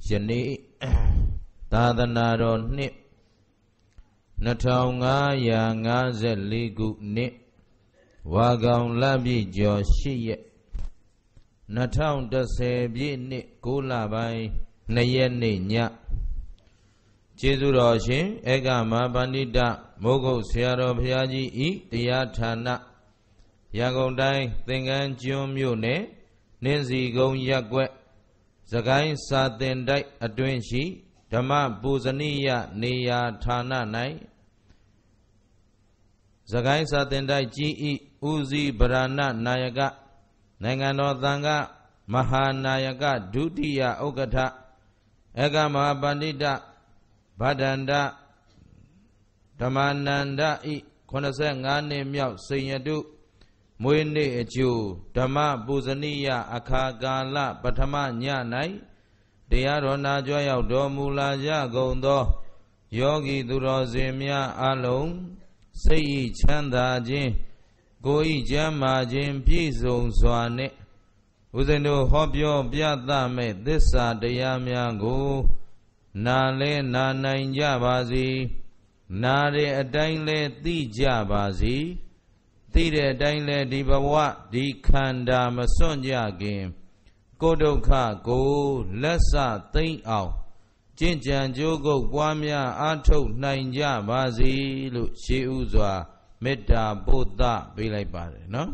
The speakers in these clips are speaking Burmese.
ယနေ့သာသနာတော်နှစ်2554ခုနှစ်ဝါကောင်လပြည့်ကျော်8ရက်2010ပြည့်နှစ်9လပိုင်း2ရက်နေ့ညကျေးဇူးတော်ရှင်ဧကမဟာပဏိတမိုးကုတ်ဆရာတော်ဘုရားကြီးဤတရားဌာနရန်ကုန်တိုင်းသင်္ကန်းကျွန်းမြို့နယ်နှင်းစီကုန်းရပ်ကွက်စကိုင်းစာသင်တိုက်အတွင်းရှိဓမ္မပူဇနိယနေရာဌာန၌စကိုင်းစာသင်တိုက်ကြီးဤဦးစီးဗရဏနာယကနိုင်ငံတော်သံဃမဟာနာယကဒုတိယဥက္ကဋ္ဌဧကမဟာပဏိတဗဒ္ဒန္တဓမ္မနန္ဒဤ85နှစ်မြောက်စိန်ယတုမွေးနေ့အကျိုးဓမ္မပူဇနိယအခါကာလပထမည၌တရားတော်နာကြွရောက်တော်မူလာကြကုန်သောယောဂီသူတော်စင်များအလုံးစိတ်ဤချမ်းသာခြင်းကိုယ်ဤကျမ်းမာခြင်းပြည့်စုံစွာနှင့်ဦးဇင်းတို့ဟောပြောပြသမဲ့သစ္စာတရားများကိုနာလဲနာနိုင်ကြပါစေနာတဲ့အတိုင်းလဲသိကြပါစေသိတဲ့အတိုင်းလဲဒီဘဝဒီခန္ဓာမစွန့်ကြခင်ကိုယ်ဒုက္ခကိုလက်စသိမ့်အောင်ကျင့်ကြံကြိုးကုပ်ပွားများအားထုတ်နိုင်ကြပါစေလို့ရှေးဥစွာမေတ္တာပို့သပေးလိုက်ပါတယ်နော်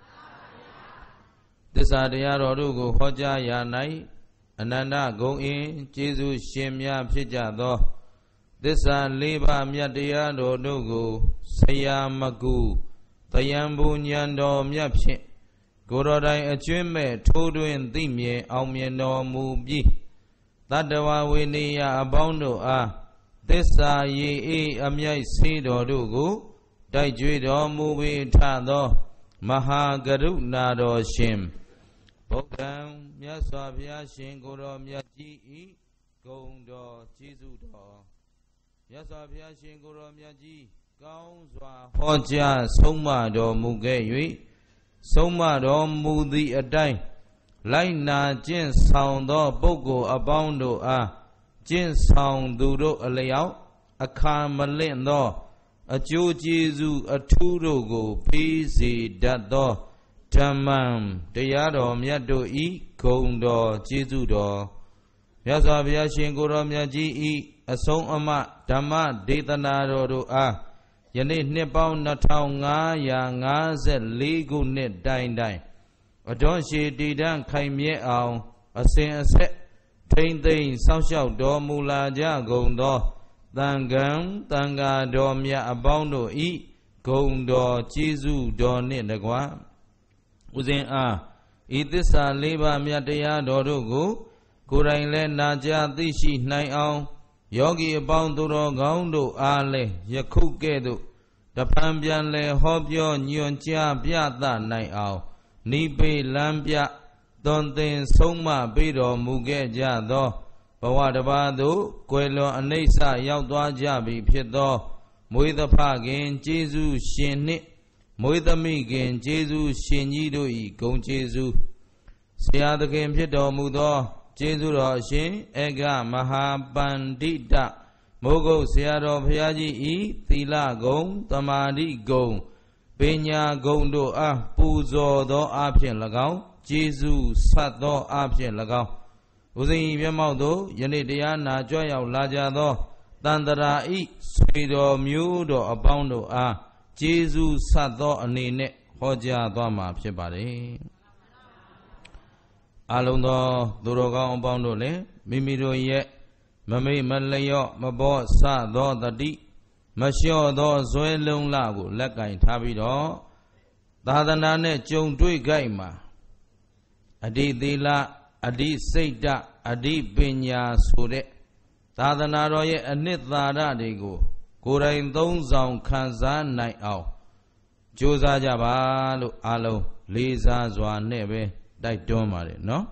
သစ္စာတရားတော်တို့ကိုဟောကြားရာ၌အနန္တဂုဏ်အင်းကျေးဇူးရှင်များဖြစ်ကြသောသစ္စာ၄ပါးမြတ်တရားတော်တို့ကိုဆရာမကူတယံဘူဉဏ်တော်မြတ်ဖြင့်ကိုယ်တော်တိုင်အကျွင့်မဲ့ထိုးတွင်သိမြင်အောင်မြင်တော်မူပြီးတတ္တဝဝေနိယအပေါင်းတို့အားသစ္စာရေအေးအမြိုက်ဆေးတော်တို့ကိုတိုက်ကြွေတော်မူပြီးထသောမဟာကရုဏာတော်ရှင်ဗုဒ္ဓံမြတ်စွာဘုရားရှင်ကိုယ်တော်မြတ်ကြီးဤဂုဏ်တော်ကျေးဇူးတော်မြတ်စွာဘုရားရှင်ကိုယ်တော်မြတ်ကြီးကောင်းစွာဟောကြားဆုံးမတော်မူခဲ့၍ဆုံးမတော်မူသည့်အတိုင်းလိုက်နာကျင့်ဆောင်သောပုဂ္ဂိုလ်အပေါင်းတို့အားကျင့်ဆောင်သူတို့အလျောက်အခါမလင့်သောအကျိုးကျေးဇူးအထူးတို့ကိုပေးစေတတ်သောဓမ္မံတရားတော်မြတ်တို့ဤဂုဏ်တော်ကျေးဇူးတော်မြတ်စွာဘုရားရှင်ကိုယ်တော်မြတ်ကြီးဤအဆုံးအမဓမ္မဒေသနာတော်တို့အားယနေ့နှစ်ပေါင်း2554ခုနှစ်တိုင်တိုင်အတော်ရှည်တည်တံ့ခိုင်မြဲအောင်အစဉ်အဆက်ထိမ့်သိမ့်စောင့်ရှောက်တော်မူလာကြကုန်သောသံဃံသံဃာတော်မြတ်အပေါင်းတို့ဤဂုဏ်တော်ကျေးဇူးတော်နှင့်တကားဦးဇင်းအားဤသစ္စာ၄ပါးမြတ်တရားတော်တို့ကိုကိုယ်တိုင်လည်းနာကြားသိရှိနိုင်အောင်ယောဂီအပေါင်းသူတော်ကောင်းတို့အားလည်းယခုကဲ့သို့တဖန်ပြန်လဲဟောပြောညွှန်ကြားပြသနိုင်အောင်နိပေလမ်းပြသွန်သင်ဆုံးမပေးတော်မူခဲ့ကြသောဘဝတစ်ပါးသို့ကွယ်လွန်အနိစ္စရောက်သွားကြပြီဖြစ်သောမွေးသဖခင်ကျေးဇူးရှင်နှင့်မွေးသမိခင်ကျေးဇူးရှင်ကြီးတို့၏ဂုဏ်ကျေးဇူးဆရာသခင်ဖြစ်တော်မူသောကျေးဇူးတော်ရှင်ဧကမဟာပန္တိတမိုးကုတ်ဆရာတော်ဘုရားကြီးဤသီလဂုဏ်သမာဓိဂုဏ်ပညာဂုဏ်တို့အားပူဇော်သောအဖြစ်၎င်းကျေးဇူးဆက်သောအဖြစ်၎င်းဦးဇင်း၏မျက်မှောက်သို့ယနေ့တရားနာကြွရောက်လာကြသောတန်တရာဤဆွေတော်မျိုးတော်အပေါင်းတို့အားကျေးဇူးဆက်သောအနေနဲ့ဟောကြားသွားမှာဖြစ်ပါတယ်အလုံးသောသူတော်ကောင်းအပေါင်းတို့လည်းမိမိတို့ရဲ့မမိတ်မလျော့မဘော့ဆသောတတိမလျှော့သောဇွဲလုံးလကိုလက်ကင်ထားပြီးတော့သာသနာနဲ့ကြုံတွေ့ကြိုက်မှာအဓိသီလအဓိစိတ်ဓာတ်အဓိပညာဆိုတဲ့သာသနာတော်ရဲ့အနှစ်သာရတွေကိုကိုယ်တိုင်သုံးဆောင်ခံစားနိုင်အောင်ကြိုးစားကြပါလို့အားလုံးလေးစားစွာနဲ့ပဲတိုက်တွန်းပါတယ်နော်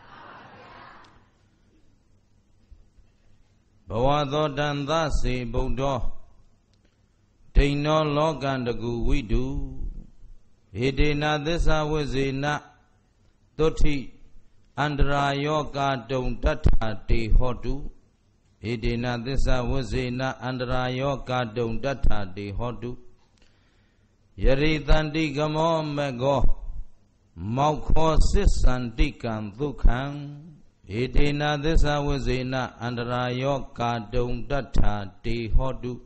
ဘဝသောတန်သစေဗုဒ္ဓဒိဏောလောကံတကူဝိတုဟေတေနသစ္စာဝိဇေနသုဋ္ဌိ Andra yoga dum data de hodu. Edina disa wazina andra yoga dum data de hodu. Yaritandi gamo mego. Maukho sisantikan dukhan. Edina disa wazina andra yoga dum data de hodu.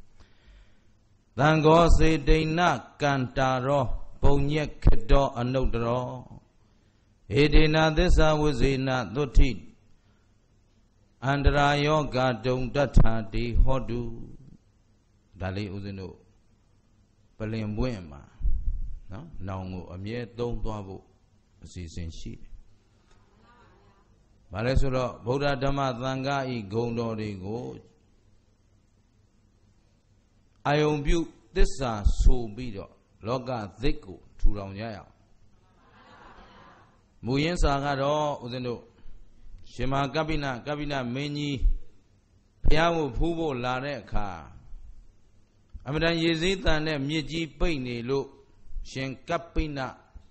Tango se dina kantaro. Punyek kedo anudro. Edina disa wazina duti andra yoga dum data di hodu dali uzino palin buen ma no naungo amye tong twa bu asisin shi ba le so do Buddha Dhamma Thangha I gong doတွေကိုအာယုံပြုသစ္စာဆိုပြီးတော့လောကသစ်ကိုထူထောင်ကြရအောင်မူရင်းစာကတော့ဦးဇင်းတို့ရှင်မကပ္ပိနမင်းကြီးဘုရားကိုဖူးဖို့လာတဲ့အခါအမတန်ရေစည်းတန်တဲ့မြစ်ကြီးပိတ်နေလို့ရှင်ကပ္ပိန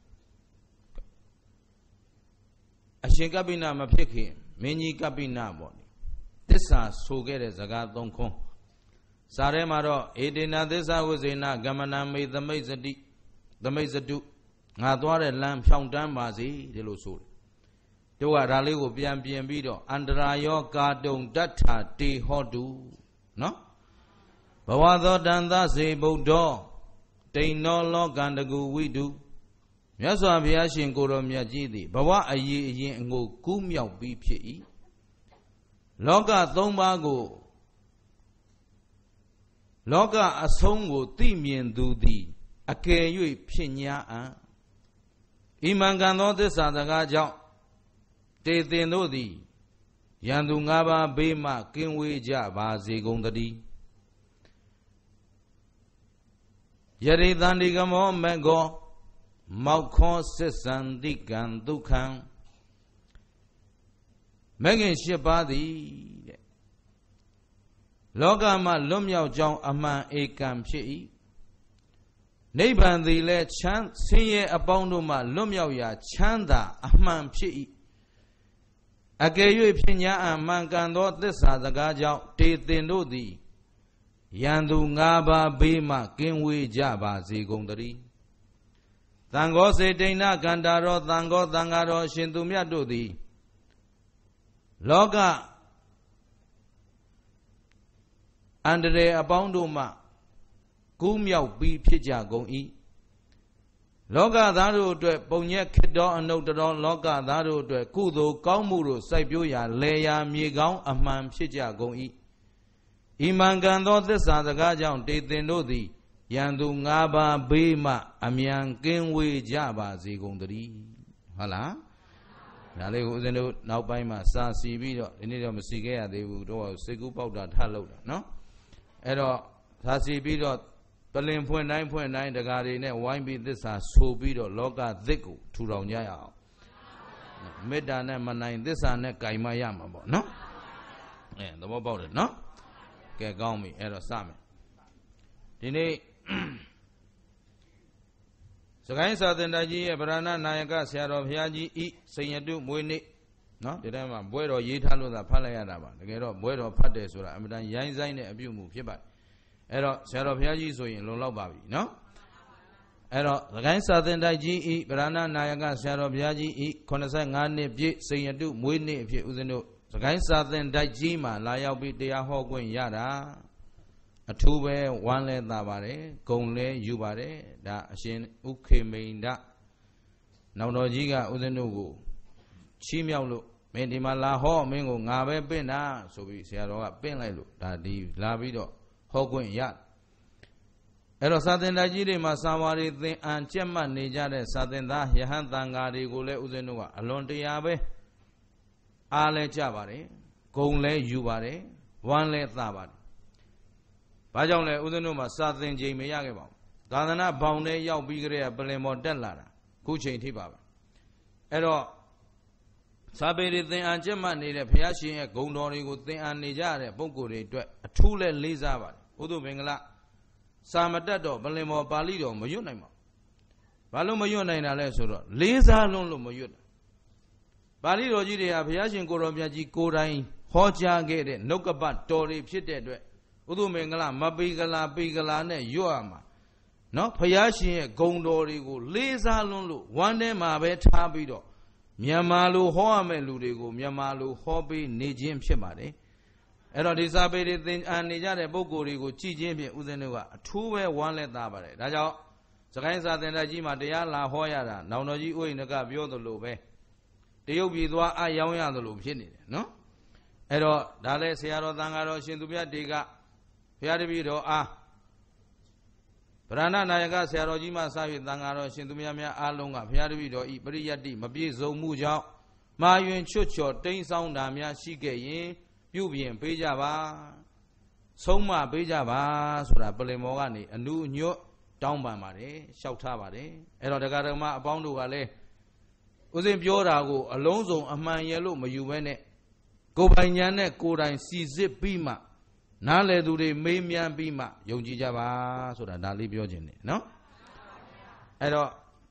အရှင်ကပ္ပိနမဖြစ်ခင်မင်းကြီးကပ္ပိနပေါ့သစ္စာဆိုခဲ့တဲ့စကားသုံးခွန်းစာထဲမှာတော့ဧတေနသစ္စာဝိဇေနကမ္မနာမိသမိတ်စတိသမိတ်စတုငါသွားတဲ့လမ်းဖြောင်းတန်းပါစေဒီလိုဆိုတယ်တို့ကဒါလေးကိုပြန်ပြင်ပြီးတော့အန္တရာယောကာတုံတထတေဟောတုနော်ဘဝသောတန်သစေဗုဒ္ဓောတိန်နောလောကန္တကူဝိတုမြတ်စွာဘုရားရှင်ကိုတော်မြတ်ကြီးသည်ဘဝအရေးအရင်အငိုကူးမြောက်ပြီးဖြစ်၏လောကသုံးပါးကိုလောကအဆုံးကိုသိမြင်သူသည်အကယ်၍ဖြစ်냐အံဣမံကံသောသစ္စာစကားကြောင့်တေသင်တို့သည်ယံသူ၅ပါးဘေးမှကင်းဝေးကြပါစေကုန်သတည်းယရိတန္တိကမောမေကောမောက်ခောစစ္ဆန္တိကံဒုက္ခံမဂ္ဂင်၈ပါးသည်တဲ့လောကမှာလွတ်မြောက်ကြောင်းအမှန်ဧကံဖြစ်၏နိဗ္ဗာန်သည်လည်းချမ်းဆင်းရဲအပေါင်းတို့မှလွတ်မြောက်ရာချမ်းသာအမှန်ဖြစ်၏အကယ်၍ဖြစ်냐အမှန်ကန်သောသစ္စာစကားကြောင့်တေသင်တို့သည်ယံသူ၅ပါးဘေးမှကင်းဝေးကြပါစေကုန်သတည်းသံဃောစေတိဏကန္တာရောသံဃောသံဃာတော်ရှင်သူမြတ်တို့သည်လောကအန္တရာယ်အပေါင်းတို့မှကူးမြောက်ပြီးဖြစ်ကြကုန်၏လောကသားတို့အတွက်ပုံညက်ခေတ္တအနုတ္တရောလောကသားတို့အတွက်ကုသိုလ်ကောင်းမှုတို့စိုက်ပျိုးရာလေယာမြေကောင်းအမှန်ဖြစ်ကြကုန်၏ဣမံကံသောသစ္စာစကားကြောင့်တေသင်တို့သည်ယံသူ၅ပါးဘေးမှအမြန်ကင်းဝေးကြပါစေကုန်သတည်းဟုတ်လားဒါလေးကိုဦးဇင်းတို့နောက်ပိုင်းမှာစာစီပြီးတော့ဒီနေ့တော့မစီခဲ့ရသေးဘူးတော့စိတ်ကူးပေါက်တာထလုပ်တာနော်အဲ့တော့စာစီပြီးတော့ပလင်ဖွင့်တိုင်းတကားတွေနဲ့ဝိုင်းပြီးသစ္စာဆိုပြီးတော့လောကသစ်ကိုထူထောင်ကြရအောင်မေတ္တာနဲ့မနိုင်သစ္စာနဲ့ကြိုင်မရမှာပေါ့နော်သဘောပေါက်တယ်နော်ကဲကောင်းပြီအဲ့တော့စမယ်ဒီနေ့စကိုင်းစာသင်တိုက်ကြီးရဲ့ဗရဏနာယကဆရာတော်ဘုရားကြီးဤစိန်ရတုမွေးနေ့နော်ဒီထဲမှာဘွဲတော်ရေးထားလို့သာဖတ်လိုက်ရတာပါတကယ်တော့ဘွဲတော်ဖတ်တယ်ဆိုတာအမှန်တန်ရိုင်းဆိုင်တဲ့အပြုမှုဖြစ်ပါတယ်အဲ့တော့ဆရာတော်ဘုရားကြီးဆိုရင်လုံလောက်ပါပြီနော်အဲ့တော့သခိုင်းစာသင်တိုက်ကြီးဤဗရဏနာယကဆရာတော်ဘုရားကြီးဤ85နှစ်ပြည့်စိန်ရတုမွေးနေ့အဖြစ်ဦးဇင်းတို့သခိုင်းစာသင်တိုက်ကြီးမှာလာရောက်ပြီးတရားဟောခွင့်ရတာအထူးပဲဝမ်းလဲသာပါတယ်ဂုံလဲယူပါတယ်ဒါအရှင်ဥခေမိန်ဒနောင်တော်ကြီးကဦးဇင်းတို့ကိုချီးမြှောက်လို့မင်းဒီမှာလာဟောမင်းကိုငါပဲပင့်တာဆိုပြီးဆရာတော်ကပင့်လိုက်လို့ဒါဒီလာပြီးတော့ဟောခွင့်ရအဲ့တော့စာသင်တိုက်ကြီးတွေမှာစာဝါတွေသင်အံကျက်မှတ်နေကြတဲ့စာသင်သားယဟန်သံဃာတွေကိုလည်းဦးဇင်းတို့ကအလွန်တရာပဲအားလဲကြပါတယ်ဂုံလဲယူပါတယ်ဝမ်းလဲသပါတယ်ဘာကြောင့်လဲဦးဇင်းတို့မှာစာသင်ချိန်မရခဲ့ပါဘူးသာသနာဘောင်ထဲရောက်ပြီးကြတဲ့ပလင်မော်တက်လာတာခုချိန်ထိပါပဲအဲ့တော့စာပေတွေသင်အံကျက်မှတ်နေတဲ့ဘုရားရှင်ရဲ့ဂုဏ်တော်တွေကိုသင်အံနေကြတဲ့ပုဂ္ဂိုလ်တွေအတွက်အထူးလဲလေးစားပါတယ်ဘုသူမင်္ဂလာစာမတတ်တော့ပလင်မော်ပါဠိတော်မရွတ်နိုင်ပါဘူးဘာလို့မရွတ်နိုင်တာလဲဆိုတော့လေးစားလုံးလို့မရွတ်တာပါဠိတော်ကြီးတွေကဘုရားရှင်ကိုရောမြတ်ကြီးကိုယ်တိုင်ဟောကြားခဲ့တဲ့နှုတ်ကပတ်တော်တွေဖြစ်တဲ့အတွက်ဥဒုမင်္ဂလမပိကလာပိကလာနဲ့ရွတ်ရမှာနော်ဘုရားရှင်ရဲ့ဂုဏ်တော်တွေကိုလေးစားလွန်းလို့ဝမ်းထဲမှာပဲထားပြီးတော့မြန်မာလိုဟောရမယ့်လူတွေကိုမြန်မာလိုဟောပေးနေခြင်းဖြစ်ပါတယ်အဲ့တော့ဒီစာပေတွေသင်နေကြတဲ့ပုဂ္ဂိုလ်တွေကိုကြည်ချင်းဖြင့်ဦးဇင်းတို့ကအထူးပဲဝမ်းလက်သားပါတယ်ဒါကြောင့်စကိုင်းစာသင်တိုက်ကြီးမှာတရားလာဟောရတာနောင်တော်ကြီးဥယျာဉ်ကပြောသလိုပဲတရုတ်ပြည်သွားအယောင်းရသလိုဖြစ်နေတယ်နော်အဲ့တော့ဒါလည်းဆရာတော်သံဃာတော်ရှင်သူမြတ်တွေကဘုရားတပည့်တော်အားဗရဏနာယကဆရာတော်ကြီးမှစပြီးသံဃာတော်ရှင်သူမြတ်များအားလုံးကဘုရားတပည့်တော်ဤပရိယတ္တိမပြည့်စုံမှုကြောင့်မာယွင်ချွတ်ချော်တိမ့်ဆောင်တာများရှိခဲ့ရင်ပြုပြင်ပေးကြပါဆုံးမပေးကြပါဆိုတာပလင်မောကနေအနုညွတ်တောင်းပန်ပါတယ်လျှောက်ထားပါတယ်အဲ့တော့တရားဓမ္မအပေါင်းတို့ကလည်းဥစဉ်ပြောတာကိုအလုံးစုံအမှန်ရလို့မယူဘဲနဲ့ကိုယ်ပိုင်ဉာဏ်နဲ့ကိုယ်တိုင်စီစစ်ပြီးမှနားလည်သူတွေမေးမြန်းပြီးမှယုံကြည်ကြပါဆိုတာဒါလေးပြောခြင်းနဲ့နော်အဲ့တော့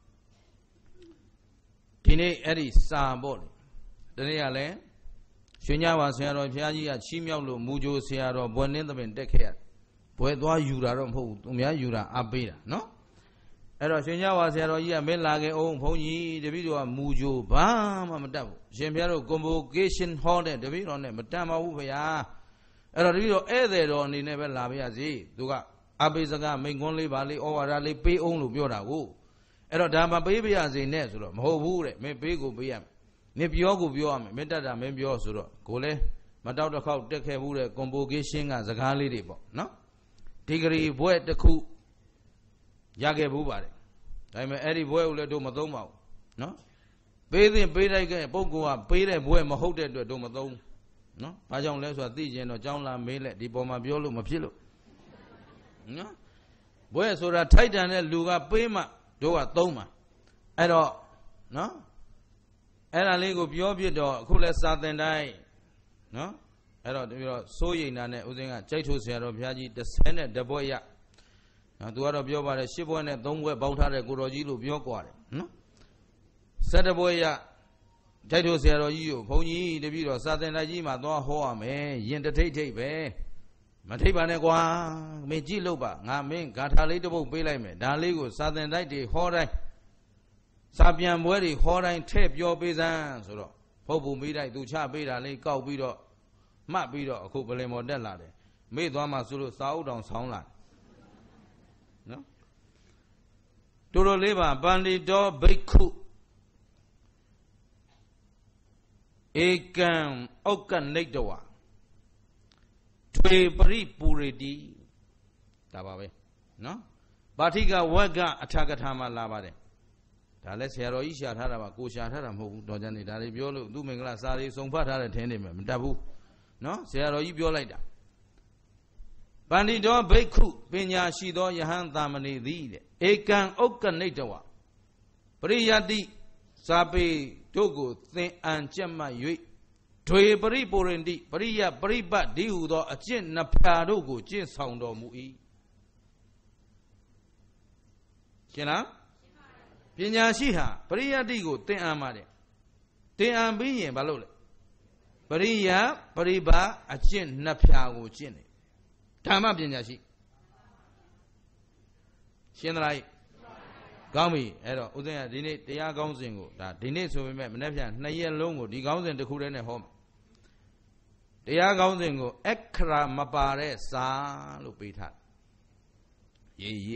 ဒီနေ့အဲ့ဒီစာပေါ့လေဒီနေ့ကလည်းရွှေညဝါဆရာတော်ဘုရားကြီးကချီးမြှောက်လို့မူကြိုဆရာတော်ဘွယ်နှင်းသမင်တက်ခဲ့ရတယ်ဘွယ်သွားယူတာတော့မဟုတ်ဘူးသူများယူတာအပေးတာနော်အဲ့တော့ရွှေညဝါဆရာတော်ကြီးကမင်းလာခဲ့အောင်ဘုန်းကြီးတပည့်တော်ကမူကြိုဘာမှမတတ်ဘူးရှင်ဘုရားတို့ convocation hall တဲ့တပည့်တော်နဲ့မတတ်ပါဘူးဗျာအဲ့တော့တပည့်တော်ဧည့်သည်တော်အနေနဲ့ပဲလာပါရစေသူကအပိစကမိန်ခွန်းလေးပါလေးဩဝါဒလေးပေးအောင်လို့ပြောတာကိုအဲ့တော့ဒါမှပေးပါရစေနဲ့ဆိုတော့မဟုတ်ဘူးတဲ့မင်းပေးကိုပေးရမယ်မင်းပြောကိုပြောရမယ်မင်းတတ်တာမင်းပြောဆိုတော့ကိုလည်းမတောက်တစ်ခေါက်တက်ခဲ့ဘူးတဲ့ convocation ကစကားလေးတွေပေါ့နော်ဒီဂရီဘွဲ့တစ်ခုရခဲ့ဘူးပါတယ်ဒါပေမဲ့အဲ့ဒီဘွဲ့ကိုလည်းတို့မသုံးပါဘူးနော်ပေးသင့်ပေးလိုက်ခဲ့ပုဂ္ဂိုလ်ကပေးတဲ့ဘွဲ့မဟုတ်တဲ့အတွက်တို့မသုံးနော်ဘာကြောင့်လဲဆိုတာသိကျင်တော့ကြောင်းလာမေးလက်ဒီပေါ်မှာပြောလို့မဖြစ်လို့နော်ဘွဲ့ဆိုတာထိုက်တန်တဲ့လူကပေးမှတို့ကသုံးမှာအဲ့တော့နော်အဲ့ဒါလေးကိုပြောပြတော့အခုလဲစာသင်တိုင်းနော်အဲ့တော့ပြီးတော့စိုးရိမ်တာနဲ့ဦးစင်းကကြိုက်ထိုးဆရာတော်ဘုရားကြီး30ဘွဲ့ရနော်သူကတော့ပြောပါတယ်10ဘွဲ့နဲ့3ဘွဲ့ပေါင်းထားတဲ့ကိုတော်ကြီးလို့ပြောကြတယ်နော်17ဘွဲ့ရကြိုက်ထိုးဆရာတော်ကြီးကိုဘုန်းကြီးတပည့်တော်စာသင်တိုင်းကြီးမှာသွားဟောရမယ်ရင်တထိတ်ထိတ်ပဲမထိတ်ပါနဲ့ကွာမင်းကြည့်လို့ပါငါမင်းဂါထာလေးတစ်ပုဒ်ပေးလိုက်မယ်ဒါလေးကိုစာသင်တိုင်းတွေဟောတိုင်းစာပြန်ပွဲတွေဟောတိုင်းထည့်ပြောပေးစမ်းဆိုတော့ဖုတ်ဘူးမိတိုက်သူချပေးတာလေးကောက်ပြီးတော့မှတ်ပြီးတော့အခုပလင်မော်တက်လာတယ်မေ့သွားမှဆိုလို့စာအုပ်တောင်ဆောင်းလာနော်တို့တို့လေးပါပန္တိတောဘိက္ခုဧကံဩက္ကနိတ္တဝါထွေပရိပူရတိဒါပါပဲနော်ပါဠိကဝက်ကအထာကထာမှာလာပါတယ်ဒါလည်းဆရာတော်ကြီးရှာထားတာပါကိုရှာထားတာမဟုတ်ဘူးတော်ကြနေဒါတွေပြောလို့သူမင်္ဂလာစာတွေစုံဖတ်ထားတဲ့ထင်းနေမယ်မတတ်ဘူးနော်ဆရာတော်ကြီးပြောလိုက်တာပန္တိတောဘိက္ခုပညာရှိသောယဟန်သာမဏေသည်တဲ့ဧကံဩက္ကနိတ္တဝါပရိယတ္တိစာပေတို့ကိုသင်အံကြက်မှတ်၍ဒွေပရိပူရင်တိပရိယပရိပတ်ဒီဟုသောအကျင့်နှစ်ဖြာတို့ကိုကျင့်ဆောင်တော်မူ၏ရှင်းလားပညာရှိဟာပရိယတ္တိကိုသင်အံပါတယ်သင်အံပြီးရင်ဘာလုပ်လဲပရိယပရိပတ်အကျင့်နှစ်ဖြာကိုကျင့်တယ်ဓမ္မပညာရှိရှင်းသလားကောင်းပြီအဲ့တော့ဦးဇင်းကဒီနေ့တရားကောင်းစဉ်ကိုဒါဒီနေ့ဆိုပေမဲ့မနေ့ပြန်2ရက်လုံးကိုဒီကောင်းစဉ်တစ်ခုတည်းနဲ့ဟောမှာတရားကောင်းစဉ်ကိုအခရာမပါတဲ့စာလို့ပေးထားရေး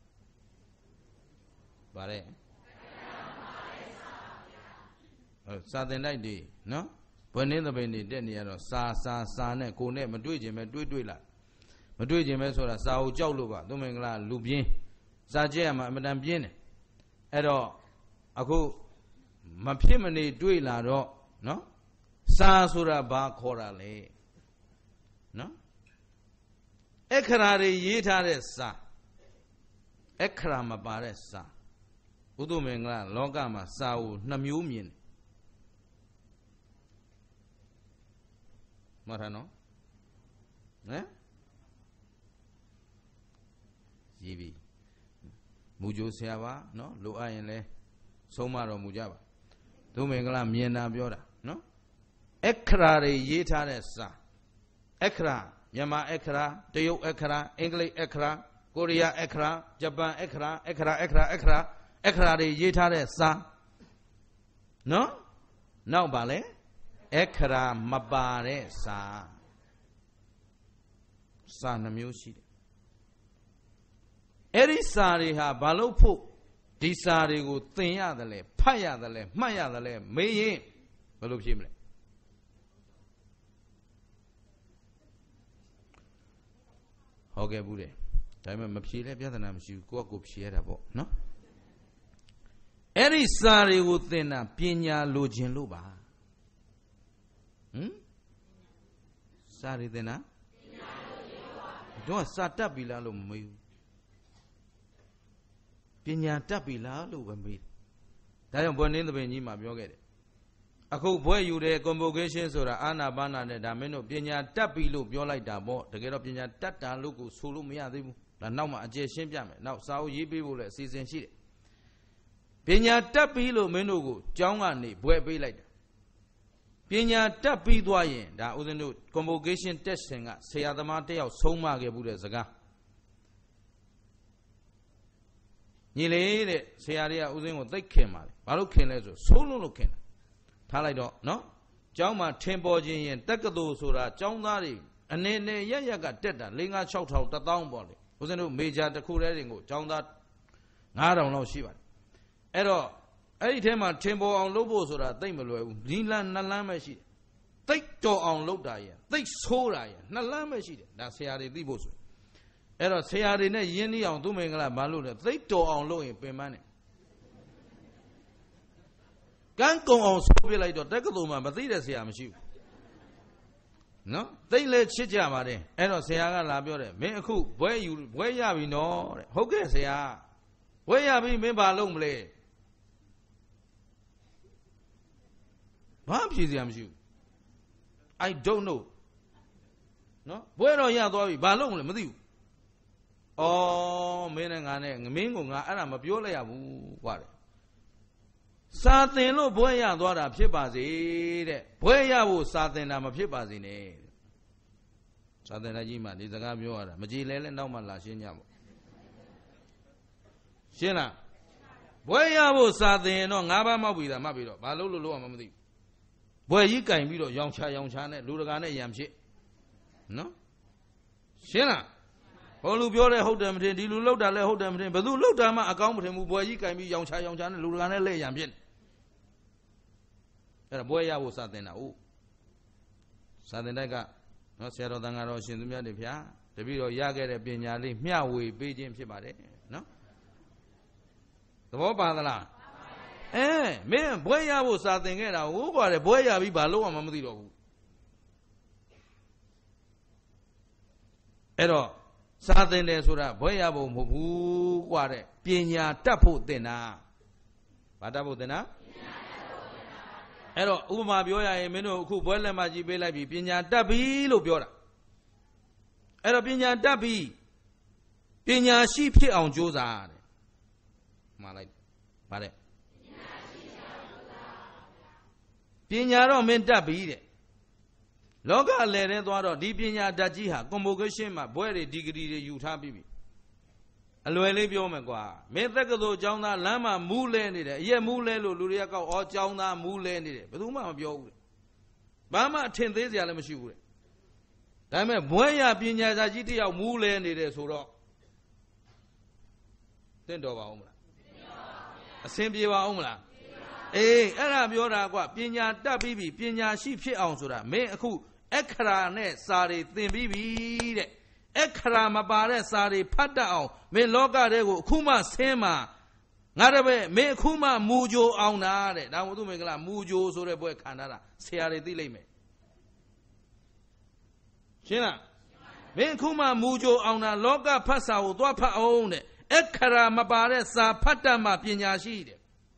ပါတယ်စာသင်တိုက်တွေနော်ဘယ်နည်းသဘင်တွေတက်နေရတော့စာနဲ့ကိုနဲ့မတွေ့ခြင်းပဲတွေ့လာမတွေ့ခြင်းပဲဆိုတာစာကိုကြောက်လို့ပါသူမင်္ဂလာလူပြင်းစာကြည့်ရမှာအမတန်ပြင်းတယ်အဲ့တော့အခုမဖြစ်မနေတွေ့လာတော့နော်စာဆိုတာဘာခေါ်တာလဲနော်အခရာတွေရေးထားတဲ့စာအခရာမပါတဲ့စာဘုသူမင်္ဂလာလောကမှာစာကို2မျိုးမြင်တယ်မှတ်ထားနော်ဟမ်ရေးပြီမူကြိုဆရာပါနော်လိုအပ်ရင်လဲဆုံးမတော်မူကြပါသူမင်္ဂလာမြင်တာပြောတာနော်အခရာတွေရေးထားတဲ့စာအခရာမြန်မာအခရာတရုတ်အခရာအင်္ဂလိပ်အခရာကိုရီးယားအခရာဂျပန်အခရာတွေရေးထားတဲ့စာနော်နောက်ပါလေအခရာမပါတဲ့စာနှမျိုးရှိတယ်အဲ့ဒီစာတွေဟာဘာလို့ဖို့ဒီစာတွေကိုသင်ရတယ်လဲဖတ်ရတယ်လဲမှတ်ရတယ်လဲမေးရင်ဘယ်လိုဖြေမလဲဟုတ်ကဲ့ဘူးတယ်ဒါပေမဲ့မဖြေလဲပြဿနာမရှိဘူးကိုယ့်အကိုဖြေရတာပေါ့နော်အဲ့ဒီစာတွေကိုသင်တာပညာလိုချင်လို့ပါစာတွေသင်တာပညာလိုချင်လို့ပါတို့ကစာတတ်ပြီလားလို့မမေးဘူးပညာတတ်ပြီလားလို့ပဲမေးဒါကြောင့်ဘွယ်နင်းသဘင်ကြီးမှာပြောခဲ့တယ်အခုဘွယ်ယူတဲ့ convocation ဆိုတာအာနာပါနာနဲ့ဒါမင်းတို့ပညာတတ်ပြီလို့ပြောလိုက်တာပေါ့တကယ်တော့ပညာတတ်တာလို့ကိုဆိုလို့မရသေးဘူးဒါနောက်မှအကျယ်ရှင်းပြမယ်နောက်စာအုပ်ရေးပေးဖို့လည်းအစီအစဉ်ရှိတယ်ပညာတတ်ပြီလို့မင်းတို့ကိုကျောင်းကနေဘွယ်ပေးလိုက်တာပညာတတ်ပြီးသွားရင်ဒါဦးဇင်းတို့ convocation test ကဆရာသမားတယောက်ဆုံးမခဲ့ဘူးတဲ့စကားညီလေးတဲ့ဆရာတွေကဦးဇင်းကိုသိခင်ပါလေဘာလို့ခင်လဲဆိုဆိုးလို့ခင်တာထားလိုက်တော့နော်ကျောင်းမှာထင်ပေါ်ခြင်းရင်တက္ကသိုလ်ဆိုတာကျောင်းသားတွေအနေနဲ့ရကတက်တာ4-5-6ထောင်1000ပေါ့လေဦးဇင်းတို့မေဂျာတစ်ခုတည်းတင်ကိုကျောင်းသား9000လောက်ရှိပါတယ်အဲ့တော့အဲ့ဒီထဲမှာထင်ပေါ်အောင်လုပ်ဖို့ဆိုတာသိမလွယ်ဘူးဒီလမ်း2လမ်းပဲရှိတယ်သိတော်အောင်လုပ်တာရင်သိဆိုးတာရင်2လမ်းပဲရှိတယ်ဒါဆရာတွေသိဖို့ဆိုအဲ့တော့ဆရာတွေနဲ့ယဉ်နှီးအောင်သူမင်္ဂလာမလုပ်နဲ့သိတော်အောင်လုပ်ရင်ပင်ပန်းတယ်ကန်းကုံအောင်ဆိုးပြလိုက်တော့တက္ကသိုလ်မှာမသိတဲ့ဆရာမရှိဘူးနော်သိလဲချစ်ကြပါတယ်အဲ့တော့ဆရာကလာပြောတယ်မင်းအခုဘွဲရပြီနော်တဲ့ဟုတ်ကဲ့ဆရာဘွဲရပြီမင်းဘာလုပ်မလဲဘာဖြေစရာမရှိဘူး I don't know နော်ဘွဲတော့ရသွားပြီဘာလုပ်မလဲမသိဘူးအော်မင်းနဲ့ငါနဲ့မင်းကငါအဲ့ဒါမပြောလိုက်ရဘူးကွာတဲ့စာသင်လို့ဘွဲရသွားတာဖြစ်ပါစေတဲ့ဘွဲရဖို့စာသင်တာမဖြစ်ပါစေနဲ့စာသင်တဲ့ကြီးမှဒီစကားပြောရတာမကြည်လဲလဲနောက်မှလာရှင်းကြပါရှင်းလားဘွဲရဖို့စာသင်ရင်တော့၅ပါးမောက်ပြီလားမှတ်ပြီးတော့ဘာလို့လို့မှမသိဘူးဘွဲကြီးကင်ပြီးတော့ရောင်ချနဲ့လူတကာနဲ့ရံဖြစ်နော်ရှင်းလားဟိုလူပြောတယ်ဟုတ်တယ်မထင်ဒီလူလောက်တာလဲဟုတ်တယ်မထင်ဘယ်သူလောက်တာမှအကောင်းမထင်ဘူးဘွဲကြီးကင်ပြီးရောင်ချနဲ့လူတကာနဲ့လက်ရံဖြစ်အဲ့ဒါဘွဲရဖို့စာသင်တာဟုတ်စာသင်တိုက်ကနော်ဆရာတော်တန်ဃာတော်ရှင်သူမြတ်တွေဗျာတပည့်တော်ရခဲ့တဲ့ပညာလေးမျှဝေပေးခြင်းဖြစ်ပါတယ်နော်သဘောပါသလားမင်းဘွဲရဖို့စာသင်ခဲ့တာဟုတ်ပါတယ်ဘွဲရပြီးဘာလို့မှမသိတော့ဘူးအဲ့တော့စာသင်တယ်ဆိုတာဘွဲရဖို့မဟုတ်ဘူးกว่าတဲ့ပညာတတ်ဖို့သင်တာဘာတတ်ဖို့သင်တာအဲ့တော့ဥပမာပြောရရင်မင်းတို့အခုဘွဲလက်မကြီးပေးလိုက်ပြီပညာတတ်ပြီလို့ပြောတာအဲ့တော့ပညာတတ်ပြီပညာရှိဖြစ်အောင်ကြိုးစားတဲ့မှားလိုက်ဗါတဲ့ပညာတော့မင်းတတ်ပြီတဲ့လောကအလယ်ထဲသွားတော့ဒီပညာတတ်ကြီးဟာ convocation မှာဘွဲတွေဒီဂရီတွေယူထားပြီးပြီအလွယ်လေးပြောမယ်ကွာမင်းတက္ကသိုလ်ကျောင်းသားလမ်းမှာမူးလဲနေတယ်အရက်မူးလဲလို့လူတွေကကောက်ကျောင်းသားမူးလဲနေတယ်ဘယ်သူမှမပြောဘူးတဲ့ဘာမှအထင်သေးစရာလည်းမရှိဘူးတဲ့ဒါပေမဲ့ဘွဲရပညာစာကြီးတယောက်မူးလဲနေတယ်ဆိုတော့သင့်တော်ပါဦးမလားအဆင်ပြေပါဦးမလားအေးအဲ့ဒါပြောတာကွာပညာတတ်ပြီးပြီပညာရှိဖြစ်အောင်ဆိုတာမင်းအခုအခရာနဲ့စာတွေသင်ပြီးပြီတဲ့အခရာမပါတဲ့စာတွေဖတ်တတ်အောင်မင်းလောကထဲကိုအခုမှဆင်းမှာငါတပည့်မင်းအခုမှမူကြိုအောင်တာတဲ့ဒါမှမဟုတ်မင်္ဂလာမူကြိုဆိုတဲ့ဘွဲခံထားတာဆရာတွေသိလိမ့်မယ်ရှင်းလားမင်းအခုမှမူကြိုအောင်တာလောကဖတ်စာကိုသွားဖတ်အောင်တဲ့အခရာမပါတဲ့စာဖတ်တတ်မှပညာရှိတဲ့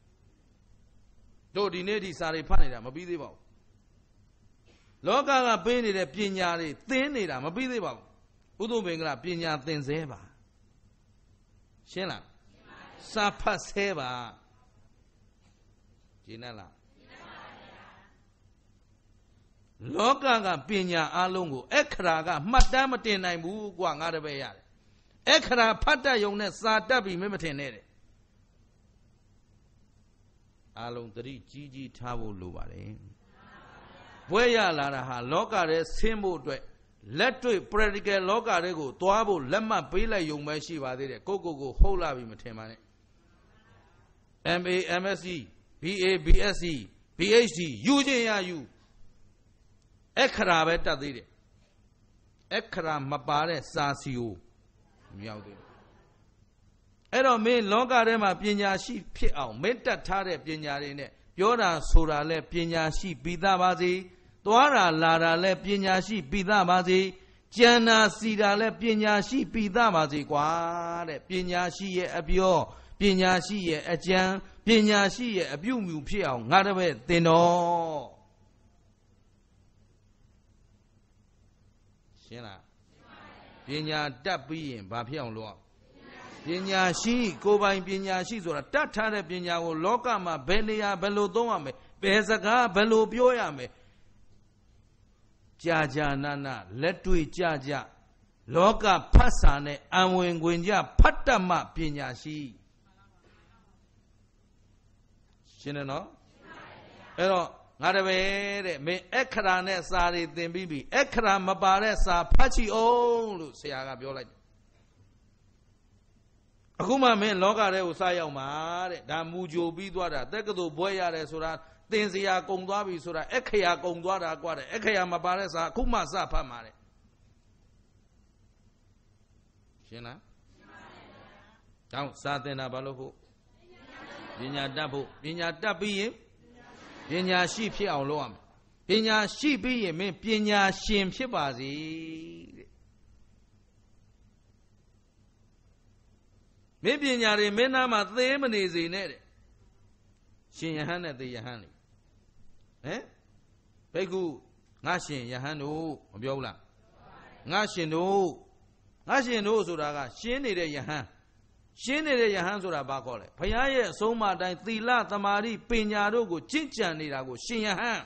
တို့ဒီနေ့ဒီစာတွေဖတ်နေတာမပြီးသေးပါဘူးလောကကပေးနေတဲ့ပညာတွေသင်နေတာမပြီးသေးပါဘူးဥဒ္ဓမင်္ဂလာပညာသင်ဆဲပါရှင်းလားစာဖတ်ဆဲပါကျင်းလားလောကကပညာအလုံးကိုအခရာကမှတ်တမ်းမတင်နိုင်ဘူးကွာငါတပည့်ရတယ်အခရာဖတ်တတ်ယုံနဲ့စာတတ်ပြီးမထင်နဲ့တဲ့အလုံးသတိကြီးကြီးထားဖို့လိုပါတယ်ဘွဲရလာတာဟာလောကထဲဆင်းဖို့အတွက်လက်တွေ့ practical လောကတွေကိုသွားဖို့လက်မှတ်ပေးလိုက်ယုံပဲရှိပါသေးတယ်ကိုဟုတ်လာပြီမထင်ပါနဲ့ MA MSc BA BSc PhD ယူခြင်းရယူအခရာပဲတတ်သေးတယ်အခရာမပါတဲ့စာစီကိုမရောက်သေးဘူးအဲ့တော့မင်းလောကထဲမှာပညာရှိဖြစ်အောင်မင်းတတ်ထားတဲ့ပညာတွေနဲ့ပြောတာဆိုတာလဲပညာရှိပြီးသားပါစေသွားတာလာတာလဲပညာရှိပြီးသားပါစေကြံတာစီတာလဲပညာရှိပြီးသားပါစေကွာတဲ့ပညာရှိရဲ့အပြောပညာရှိရဲ့အကြံပညာရှိရဲ့အပြုမြူဖြစ်အောင်ငါတပည့်သင်တော်ရှင်းလားပညာတတ်ပြီးရင်ဘာဖြစ်အောင်လုပ်ပညာရှိကိုယ်ပိုင်ပညာရှိဆိုတာတတ်ထားတဲ့ပညာကိုလောကမှာဘယ်နေရာဘယ်လိုသုံးရမလဲဘယ်စကားဘယ်လိုပြောရမလဲကြာနာလက်တွေ့ကြလောကဖတ်စာနဲ့အံဝင်ခွင်ကြဖတ်တတ်မှပညာရှိရှင်းတယ်နော်အဲ့တော့ငါတပည့်တဲ့မင်းအခရာနဲ့စာတွေသင်ပြီးပြီအခရာမပါတဲ့စာဖတ်ချီအောင်လို့ဆရာကပြောလိုက်တယ်အခုမှမင်းလောကထဲကိုစရောက်မှာတဲ့ဒါမူကြိုပြီးသွားတာတက္ကသိုလ်ဘွဲရတယ်ဆိုတာသင်စရာကုံသွားပြီဆိုတာအခရာကုံသွားတာကွာတဲ့အခရာမပါတဲ့စာအခုမှစဖတ်မှာတဲ့ရှင်းလားတောင်းစာသင်တာဘာလို့ဖို့ပညာတတ်ဖို့ပညာတတ်ပြီးရင်ပညာရှိဖြစ်အောင်လုပ်ရမယ်ပညာရှိပြီးရင်မင်းပညာရှင်ဖြစ်ပါစေတဲ့မင်းပညာတွေမင်းသားမှာသေးမနေစေနဲ့တဲ့ရှင်ယဟန်နဲ့သေယဟန်လေဟမ်ဘိက္ခုငါရှင်ယဟန်တို့မပြောဘူးလားငါရှင်တို့ဆိုတာကရှင်းနေတဲ့ယဟန်ရှင်းနေတဲ့ယဟန်ဆိုတာဘာခေါ်လဲဘုရားရဲ့အဆုံးအမအတိုင်းသီလသမာဓိပညာတို့ကိုကျင့်ကြံနေတာကိုရှင်ယဟန်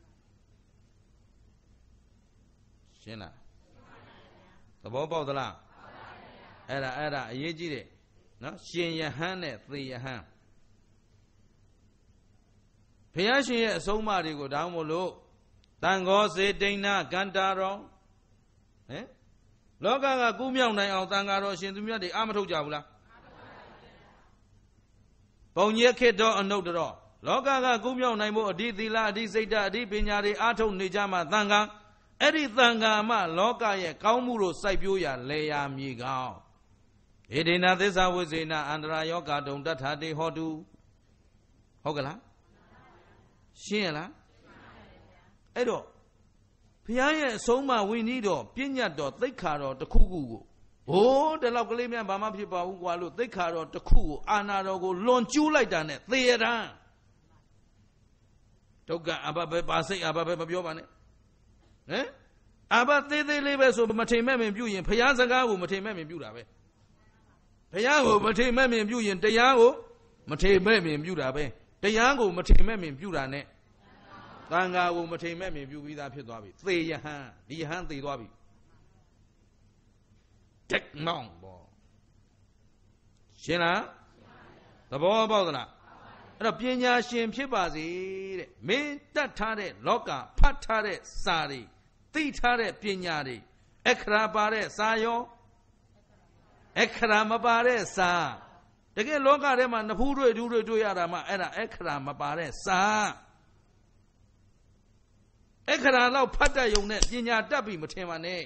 ရှင်းလားသဘောပေါက်သလားအဲ့ဒါအရေးကြီးတယ်နော်ရှင်ယဟန်နဲ့သေယဟန်ဘုရားရှင်ရဲ့အဆုံးအမတွေကိုတောင်းမို့လို့တန်ခောစေတိဏကန္တာရောဟမ်လောကကကူးမြောက်နိုင်အောင်တန်ဃာတော်ရှင်သူမြတ်တွေအာမထုတ်ကြဘူးလားပုံညက်ခေတ္တအနုတ္တရောလောကကကူးမြောက်နိုင်ဖို့အဓိသီလအဓိစိတ်ဓာတ်အဓိပညာတွေအားထုတ်နေကြမှာသံဃာအဲ့ဒီသံဃာမှလောကရဲ့ကောင်းမှုတို့စိုက်ပျိုးရာလေယာမြေကောင်းဧဒေနသစ္စာဝိဇေနအန္တရာယောဂတုံတထတေဟောတုဟုတ်ကလားရှင်းရလားအဲ့တော့ဘုရားရဲ့အဆုံးအမဝိနည်းတော်ပြညတ်တော်သိက္ခာတော်တစ်ခုခုကိုဟိုးတလောက်ကလေးများဘာမှဖြစ်ပါဘူးကွာလို့သိက္ခာတော်တစ်ခုကိုအာနာတော်ကိုလွန်ကျူးလိုက်တာနဲ့သေရတန်းဒုက္ခအဘပဲပါစိတ်အဘပဲမပြောပါနဲ့ဟမ်အဘသေးသေးလေးပဲဆိုမထိမ်မဲ့မင်ပြုရင်ဘုရားစကားကိုမထိမ်မဲ့မင်ပြုတာပဲဘုရားကိုမထိမ်မဲ့မင်ပြုရင်တရားကိုမထိမ်မဲ့မင်ပြုတာပဲတရားကိုမထိမ်မဲ့မင်ပြုတာနဲ့သံဃာကိုမထိမ်မဲ့မင်ပြုပြီးသားဖြစ်သွားပြီသေယဟန်ဒီယဟန်သေသွားပြီတက်မောင်းပေါ့ရှင်းလားသဘောပေါက်သလားအဲ့တော့ပညာရှင်ဖြစ်ပါစေတဲ့မင်းတတ်ထားတဲ့လောကဖတ်ထားတဲ့စာတွေသိထားတဲ့ပညာတွေအခရာပါတဲ့စာရောအခရာမပါတဲ့စာတကယ်လောကထဲမှာနဖူးတွေ့ဒူးတွေ့ရတာမှအဲ့ဒါအခရာမပါတဲ့စာအခရာလောက်ဖတ်တတ်ယုံနဲ့ပညာတတ်ပြီမထင်ပါနဲ့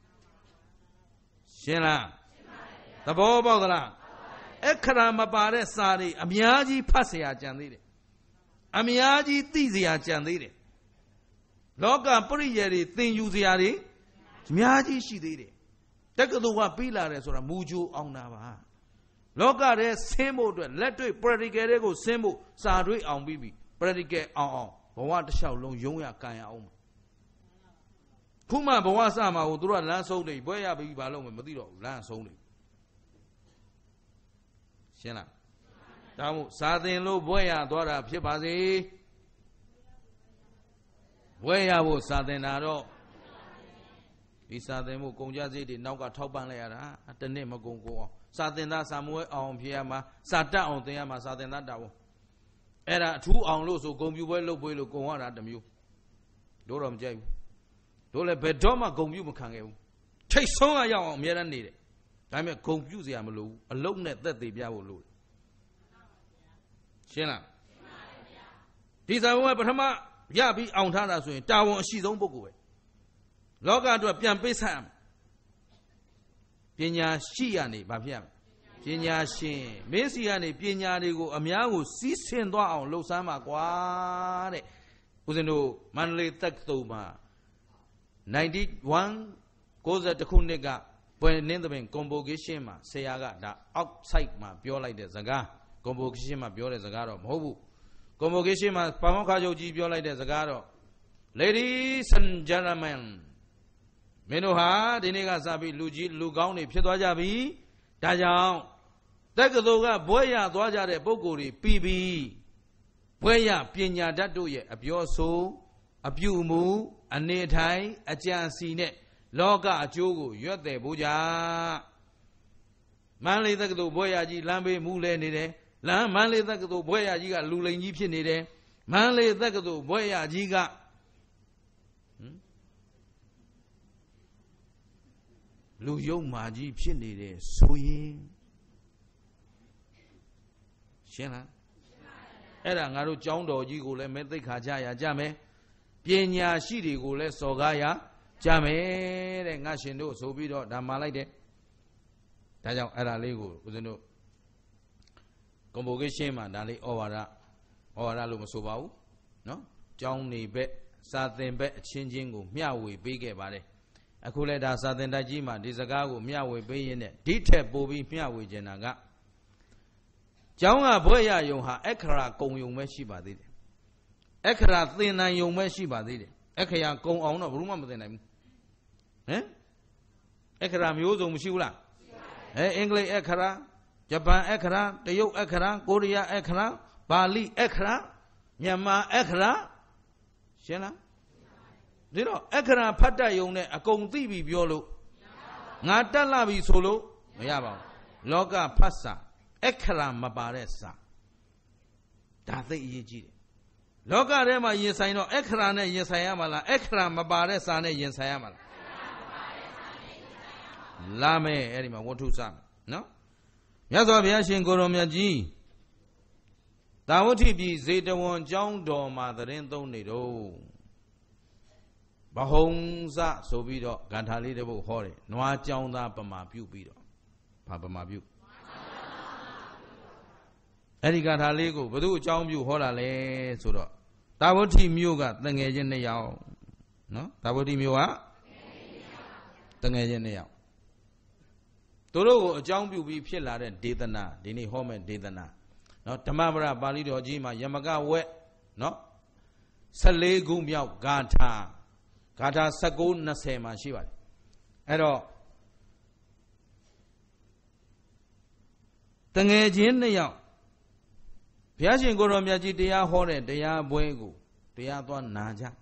ရှင်းလားသဘောပေါက်သလားအခရာမပါတဲ့စာတွေအများကြီးဖတ်เสียကြံသေးတယ်အများကြီးသိเสียကြံသေးတယ်လောကပရိယေတွေသင်ယူเสียတွေအများကြီးရှိသေးတယ်တက္ကသိုလ်ကပြီးလာတယ်ဆိုတာမူကြိုအောင်တာပါလောကထဲဆင်းဖို့အတွက်လက်တွေ့ practical တွေကိုဆင်းဖို့စာတွေးအောင်ပြီးပြီ practical အောင်ဘဝတစ်လျှောက်လုံးရုံးရကန်ရအောင်ခုမှဘဝစမှာကိုသူတို့ကလမ်းဆုံးနေဘွဲရပြီးဘာလို့မသိတော့ဘူးလမ်းဆုံးနေရှင်းလားဒါမို့စာသင်လို့ဘွဲရသွားတာဖြစ်ပါစေ Where was Sadenaro? Is Sademo Conjazzi, Nauka Topanera, at the name of Gongo. Sadena somewhere on Piama, sat down on the Yama Sadena Dao. Era 2 on Loso Gombu Buelo go on at the Mew. Doram Jay. Dole Bedoma Gombu Kangel. Take so I am Mera needed. I may confuse Yamalu, alone at that the Bialu. Shena. These are what Bahama Yabi on Tana Swing, Tower, she's on Bogo. Log out to a pian Pisham. Pina Shiani, Bapiam. Pina Shin, Messiani, Pina Digo, Amiago, Sissin down, Losama, Guade. Uzeno, Manly Taktoma. 91 goes at the Kunega, when Nindabin, Combo Gishima, Sayaga, the outside ma, pure like the Zaga, Combo Gishima, pure as Zagaro, Mobu. Combo Gishima, Pamakajo, pure like the Zagaro. Ladies and gentlemen, Menoha, Diniga Sabi, Luji, Lugani, Pietwajabi, Dajao, Takadoga, Boya, Dwaja, Bogori, PB, Boya, Pina Datuye, a pure soul, a Pumu, a Netai, a Jansine, Loga, Jogo, Yote, Buja. Manly the Boyaji, Lambe, Mule, Nide, Lam, Manly the Boyajiga, Luling Yipinide, Manly the Boyajiga. Luyo Maji Pinide, Soye Shena Era Naru Jondo, Jigule, Medicajaya, Jame, Pienya, Shidi, Gule, Sogaya, Jame, and Nashindo, Sobido, Damalide. Tajam Era Lego, Uzeno Convocation, Dali, Ora Lumasubau, no? Johnny Bet, Southern Bet, changing, Miawi, big body. Akuleda Southern Dajima, Dizagago, Miawi, Bay in it, Detail Bobby, Miawi, Jenaga. Jonga Boya Yoha, Ekra, Gong Yung Meshiba did. Ekra thin and Yung Meshiba did. Ekaya Gong on a room of the name. Eh? Ekra Muzo Mushula. English Ekra, Japan Ekra, the Yo Ekra, Korea Ekra, Bali Ekra, Yama Ekra, Shena. Zero Ekra Pata Yone, a Gong Tibi Biolo. Nata Labi Solo, Yaba, Loga Passa. Ekra Mabaresa. That's the EG. Loga Rema Yesino, Ekra ne Yesayamala, Ekra Mabaresa ne Yesayamala. Lame, Erima, what to some? No? Yazo Biashin Goromiaji. Tawoti be Zeta one John Doma, the Rendo Nido. Bahonza, Sobido, Gantali de Hori, Noa John da Pama Pubido. Papa Mabu. Erika Lego, but do John you hola le sura. Tawoti Muga, the agent yao. No? Tawoti Mua? The agent yao. Toro, John you be Pilla and Ditana, Dini Home and Ditana. No, Tamabra, Balido Jima, Yamaga wet. No? Sale Gumia Gata. Gata Sagun Nasema Shiva. Ero. The agent yao. Piashin Goromiaji, Dia Hore, Dia Buego, Dia Don Naja.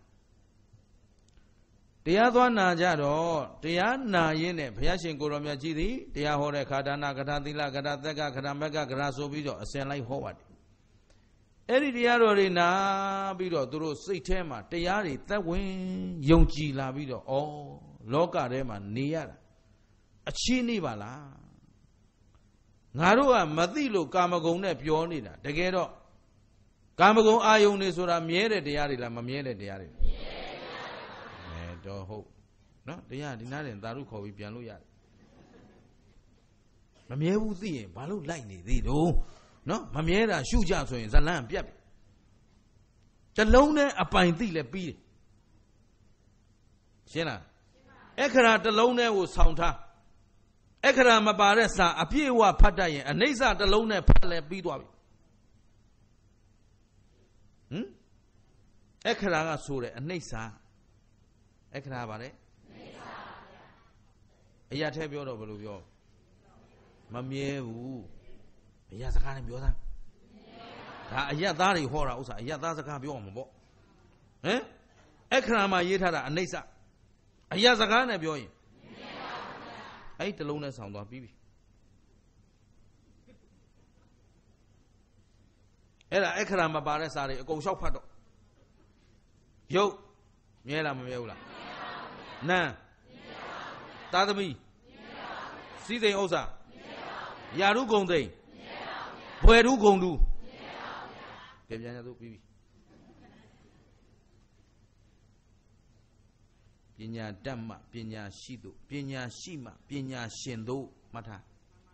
Dia Don Naja, Dia Nayene, Piashin Goromiaji, Dia Hore, Kadana, Katadila, Kadataka, Kadamega, Grasovido, a sen like Howard. Eri Diarina Bido, Duro, Sitema, Diari, that wing, Yonji Labido, oh, Loka Rema, Nia, a chini bala. Narua Madilo Kamagone Pionida, the ghetto Kamago Ione Sura Miere Diari La Mamiere Diari. Don't hope. No, they are denying Daruko with Pianuya. Mamieru thee, Balu Lightning, thee do. No, Mamiera, Shuja, so in the lamp, yep. The loner a pine thee le be. Shena Ekara, the loner was sound. Ekara Mabaresa, a Piewa Patayan, and Neza the lone Pale Bidwabi. Ekara Sure, and Nesa Ekara Bare Yatabio of Luvio Mamie, Yazakana Biosa. Yadari Hora, Yadaza Cabiombo. Eh? အခရာမှာရေးထားတာအနိစ္စအရာစကားနဲ့ပြောရင်အဲ့ဒီတလုံးနဲ့ဆောင်သွားပြီးပြီအဲ့ဒါအခရာမပါတဲ့စာတွေအကုန်လျှောက်ဖတ်တော့ရုပ်မြဲလားမမြဲဘူးလားနာသာသမီစီးစိမ်ဥစ္စာယာရုဂုံသိမ့်ဘွယ်ရုဂုံတူကဲပြန်ရသူပြီးပြီပညာတတ်မှပညာရှိသူပညာရှိမှပညာရှင်သူမှတ်ထား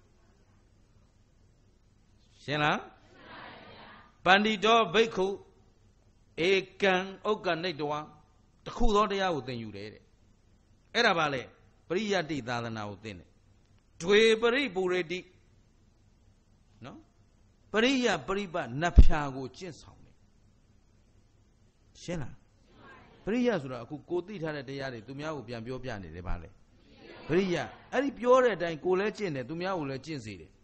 ရှင်းလားပန္တိတောဘိက္ခုဧကံဥက္ကနိတဝါတခုသောတရားကိုသင်ယူတယ်တဲ့အဲ့ဒါပါလေပရိယတ္တိသာသနာကိုသင်တယ်ဒွေပရိပူရတိနော်ပရိယပရိပနတ်ဖြာကိုကျင့်ဆောင်တယ်ရှင်းလားပရိယဆိုတာအခုကိုသိထားတဲ့တရားတွေသူများကိုပြန်ပြောပြနေတယ်ဗါလေပရိယအဲ့ဒီပြောတဲ့အတိုင်းကိုလည်းကျင့်တယ်သူများကိုလည်းကျင့်စေတယ်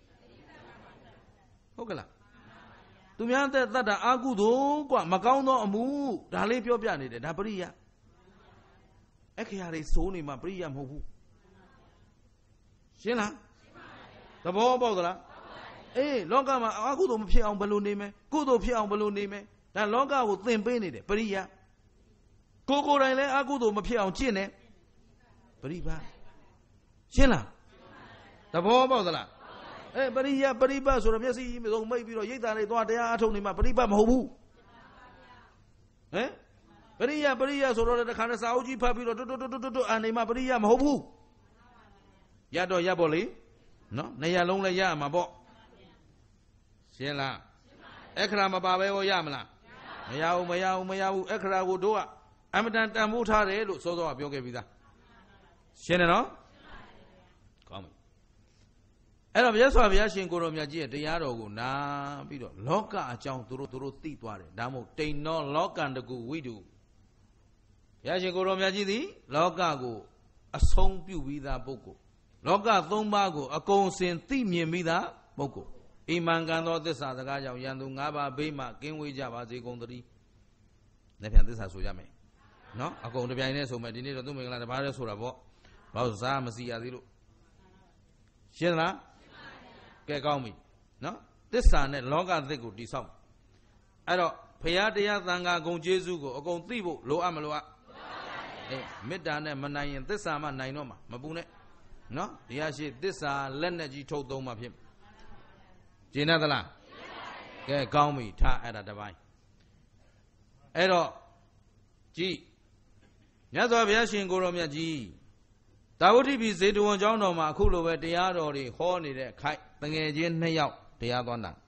ဟုတ်ကလားသူများတဲ့တတ်တာအာကုသို့กว่าမကောင်းသောအမှုဒါလေးပြောပြနေတယ်ဒါပရိယအခရာတွေစိုးနေမှပရိယမဟုတ်ဘူးရှင်းလားသဘောပေါက်သလားအေးလောကမှာအာကုသို့မဖြစ်အောင်ဘယ်လိုနေမလဲကုသို့ဖြစ်အောင်ဘယ်လိုနေမလဲဒါလောကကိုသင်ပေးနေတယ်ပရိယကိုယ်တိုင်လည်းအာကုသို့မဖြစ်အောင်ကျင့်တယ်ပရိပါရှင်းလားသဘောပေါက်သလားပရိယပရိပဆိုတော့မျက်စိမစုံမိတ်ပြီးတော့ရိတ်တာတွေသွားတရားအထုတ်နေမှပရိပမဟုတ်ဘူးဟမ်ပရိယဆိုတော့တခါနဲ့စာအုပ်ကြီးဖတ်ပြီးတော့တွတ်အာနေမှပရိယမဟုတ်ဘူးရတော့ရပေါ့လေနော်နေရာလုံးလည်းရမှာပေါ့ရှင်းလားအခရာမပါပဲဟောရမလားမရဘူးအခရာကိုတို့ကအမတန်တန်ဖိုးထားတယ်လို့စောစောကပြောခဲ့ပြီးသားရှင်းတယ်နော်ကောင်းပြီအဲ့တော့မြတ်စွာဘုရားရှင်ကိုရောမြတ်ကြီးရဲ့တရားတော်ကိုနာပြီးတော့လောကအကြောင်းသူတို့သိသွားတယ်ဒါမို့တိန်နောလောကံတကူဝိတုဘုရားရှင်ကိုရောမြတ်ကြီးသည်လောကကိုအဆုံးပြုပြီးသားပုဂ္ဂိုလ်လောကသုံးပါးကိုအကုန်စင်သိမြင်ပြီးသားပုဂ္ဂိုလ်အိမံကံသောသစ္စာစကားကြောင့်ယံသူ၅ပါးဘေးမှကင်းဝေးကြပါစေကုန်သတည်းလက်ပြန်သစ္စာဆိုကြမယ်နော်အကုန်တပြိုင်နဲ့ဆိုမယ်ဒီနေ့တော့သူမင်္ဂလာတပါးတည်းဆိုတာပေါ့ဘာလို့စားမစီရသေးလို့ရှင်းလားကဲကောင်းပြီနော်သစ္စာနဲ့လောကသစ်ကိုတိဆောက်အဲ့တော့ဘုရားတရားသံဃာဂုဏ်ကျေးဇူးကိုအကုန်သိဖို့လိုအပ်မလိုအပ်မေတ္တာနဲ့မနိုင်ရင်သစ္စာမှနိုင်တော့မှာမပူနဲ့နော်တရားရှိသစ္စာလက်နဲ့ကြီးထုတ်သုံးမှဖြစ်ကျင့်သလားကဲကောင်းပြီထားအဲ့ဒါတစ်ပိုင်းအဲ့တော့ကြည်မြတ်စွာဘုရားရှင်ကိုရောမြတ်ကြီးတာဝတိပိဇေတဝန်ကျောင်းတော်မှာအခုလိုပဲတရားတော်တွေဟောနေတဲ့ခိုက်တငယ်ချင်း2ယောက်တရားသွားတာ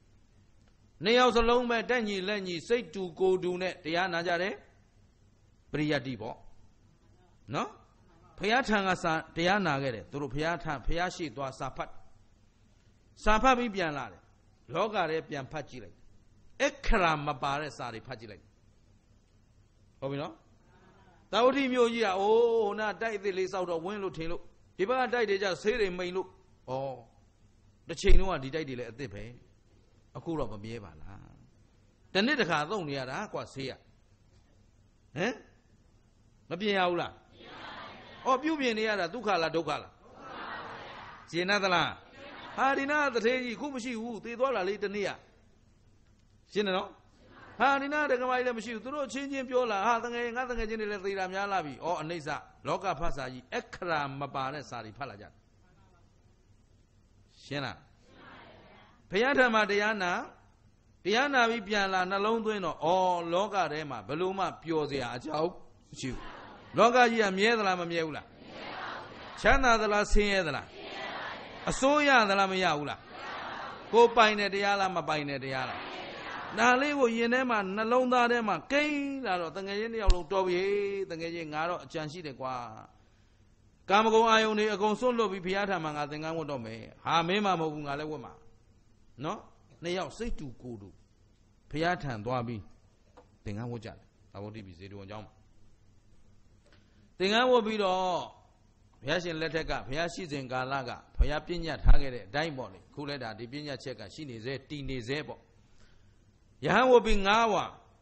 2ယောက်စလုံးပဲတက်ညီလက်ညီစိတ်တူကိုယ်တူနဲ့တရားနာကြတယ်ပရိယတ္တိပေါ့နော်ဘုရားထံကစာတရားနာခဲ့တယ်သူတို့ဘုရားထံဘုရားရှိသွားစာဖတ်ပြီးပြန်လာတယ်လောကထဲပြန်ဖတ်ကြည့်လိုက်အခရာမပါတဲ့စာတွေဖတ်ကြည့်လိုက်ဟုတ်ပြီနော်တာဝတိမျိုးကြီးကအိုးနာတိုက်အစ်စ်လေးစောက်တော့ဝင်းလို့ထင်လို့ဒီဘက်ကတိုက်တွေကြဆေးတွေမိန်လို့ဩတစ်ချိန်လုံးကဒီတိုက်တွေလည်းအစ်စ်ပဲအခုတော့မမြဲပါလားတနေ့တစ်ခါသုံးနေရတာကွာဆေးရဟမ်မပြင်ရဘူးလားပြုပြင်နေရတာဒုက္ခလားဒုက္ခလားကျင်သလားဟာဒီနာတထေးကြီးခုမရှိဘူးသေသွားတာလေးတနေ့ရရှင်းတယ်နော်ဟာဒီနာတက္ကမကြီးလည်းမရှိဘူးသူတို့ချင်းချင်းပြောလာဟာငါတငယ်ချင်းတွေလည်းသေတာများလာပြီအနိစ္စလောကဖတ်စာကြီးအခရာမပါတဲ့စာတွေဖတ်လာကြတယ်ရှင်းလားဘုရားထံမှာတရားနာပြီးပြန်လာနှလုံးသွင်းတော့လောကထဲမှာဘယ်လို့မှပျော်စရာအကြောင်းမရှိဘူးလောကကြီးကမြဲသလားမမြဲဘူးလားချမ်းသာသလားဆင်းရဲသလားအစိုးရသလားမရဘူးလားကိုပိုင်တဲ့တရားလားမပိုင်တဲ့တရားလားဒါလေးကိုယင်ထဲမှာနှလုံးသားထဲမှာကိန်းလာတော့တငယ်ချင်းတစ်ယောက်လုံးတော်ပြီတငယ်ချင်းငါတော့အကြံရှိတယ်ကွာကာမဂုဏ်အာယုန်တွေအကုန်စွန့်လွတ်ပြီးဘုရားထံမှာငါသင်္ကန်းဝတ်တော့မယ်ဟာမင်းမမဟုတ်ဘူးငါလည်းဝတ်မှာနော်နှစ်ယောက်စိတ်တူကိုယ်တူဘုရားထံသွားပြီးသင်္ကန်းဝတ်ကြတယ်သာဝတိပိဇေတဝန်ကျောင်းမှာသင်္ကန်းဝတ်ပြီးတော့ဘုရားရှင်လက်ထက်ကဘုရားရှိစဉ်ကာလကဘုရားပြညတ်ထားခဲ့တဲ့အတိုင်းပေါ့လေခုလည်းဒါဒီပြညတ်ချက်ကရှိနေစေတည်နေစေပေါ့ယဟန်ဝတ်ပြီး9ဝါ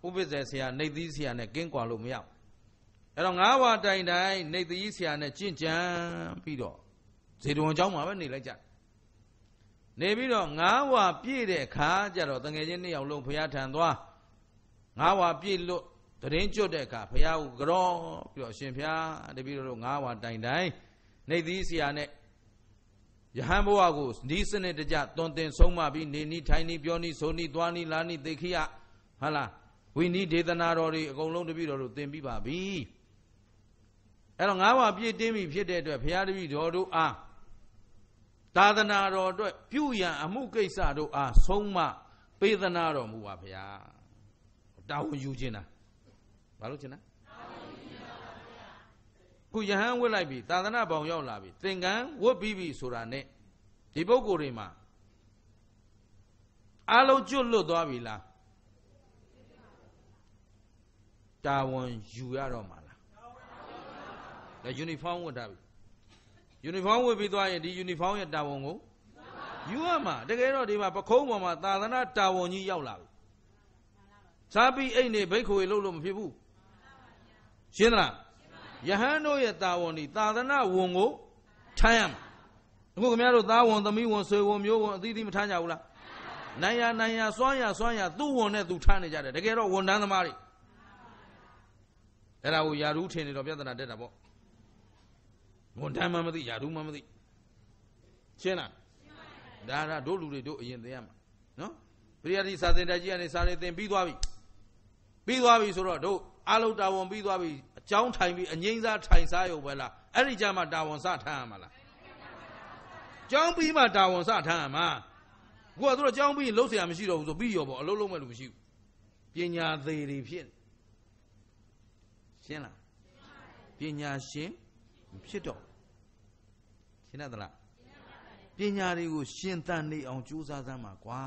ဥပ္ပဇ္ဇေဆရာနေသီးဆရာနဲ့ကင်းကွာလို့မရအဲ့တော့9ဝါတိုင်တိုင်နေသီးဆရာနဲ့ကျင့်ကြံပြီးတော့ဇေတဝန်เจ้าမှာပဲနေလိုက်ကြနေပြီးတော့9ဝါပြည့်တဲ့အခါကျတော့တငယ်ချင်း2ယောက်လုံးဘုရားထံသွား9ဝါပြည့်လို့တရင်ကျွတ်တဲ့အခါဘုရားကိုကြောပြီးတော့ရှင်ဘုရားတပည့်တော်တို့9ဝါတိုင်တိုင်နေသီးဆရာနဲ့ယဟန်ဘဝကိုဒီစနစ်တကျတွင်တင်ဆုံးမပြီးနေနီးထိုင်နီးပြောနီးဆိုနီးသွားနီးလာနီးသိခိယဟာလားဝိနိဒေသနာတော်တွေအကုန်လုံးတပည့်တော်တို့သင်ပြီးပါပြီအဲ့တော့9ဝါပြည့်တင်းပြီဖြစ်တဲ့အတွက်ဘုရားတပည့်တော်တို့အားသာသနာတော်အတွက်ပြုရန်အမှုကိစ္စတို့အားဆုံးမပေးသနာတော်မူပါဗျာတာဝန်ယူခြင်းတာဘာလို့ခြင်းတာခုယဟန်ဝတ်လိုက်ပြီသာသနာပေါင်ရောက်လာပြီသင်္ကန်းဝတ်ပြီးပြီဆိုတာနဲ့ဒီပုဂ္ဂိုလ်တွေမှာအားလုံးကျွတ်လွတ်သွားပြီလားတာဝန်ယူရတော့မှာလားလဲယူနီဖောင်းဝတ်တာပြီယူနီဖောင်းဝတ်ပြီးသွားရင်ဒီယူနီဖောင်းရဲ့တာဝန်ကိုယူရမှာတကယ်တော့ဒီမှာပခုံးပေါ်မှာသာသနာတာဝန်ကြီးရောက်လာပြီစားပြီးအိတ်နေဘိက္ခုေလို့မဖြစ်ဘူးရှင်းသလားယဟန်တို့ရဲ့တာဝန်ဒီသာသနာဝန်ကိုထမ်းရမှာအခုခင်ဗျားတို့သားဝန်သမီးဝန်ဆွေဝန်မျိုးဝန်အသီးသီးမထမ်းကြဘူးလားနိုင်ရစွမ်းရသူ့ဝန်နဲ့သူထမ်းနေကြတယ်တကယ်တော့ဝန်ထမ်းသမားတွေအဲ့ဒါကိုယာရုထင်နေတော့ပြဿနာတက်တာပေါ့ဝန်ထမ်းမှမသိယာရုမှမသိရှင်းလားဒါတို့လူတွေတို့အရင်သိရမှာနော်ပရိယတိစာသင်တိုက်ကြီးကနေစာတွေသင်ပြီးသွားပြီဆိုတော့တို့အလုတာဝန်ပြီးသွားပြီအကြောင်းထိုင်ပြီးအငိမ့်စားထိုင်စားရုံပဲလားအဲ့ဒီကြမှာတာဝန်စထမ်းရမှာလားကြောင်းပြီးမှတာဝန်စထမ်းရမှာကိုကတို့ကြောင်းပြီးလှုပ်เสียမရှိတော့ဘူးဆိုပြီးရောပေါ့အလုပ်လုပ်မဲ့လူမရှိဘူးပညာသေးတွေဖြစ်ရှင်းလားပညာရှင်ဖြစ်တော့ရှင်းသလားပညာတွေကိုရှင်သန်နေအောင်ကြိုးစားစမ်းပါကွာ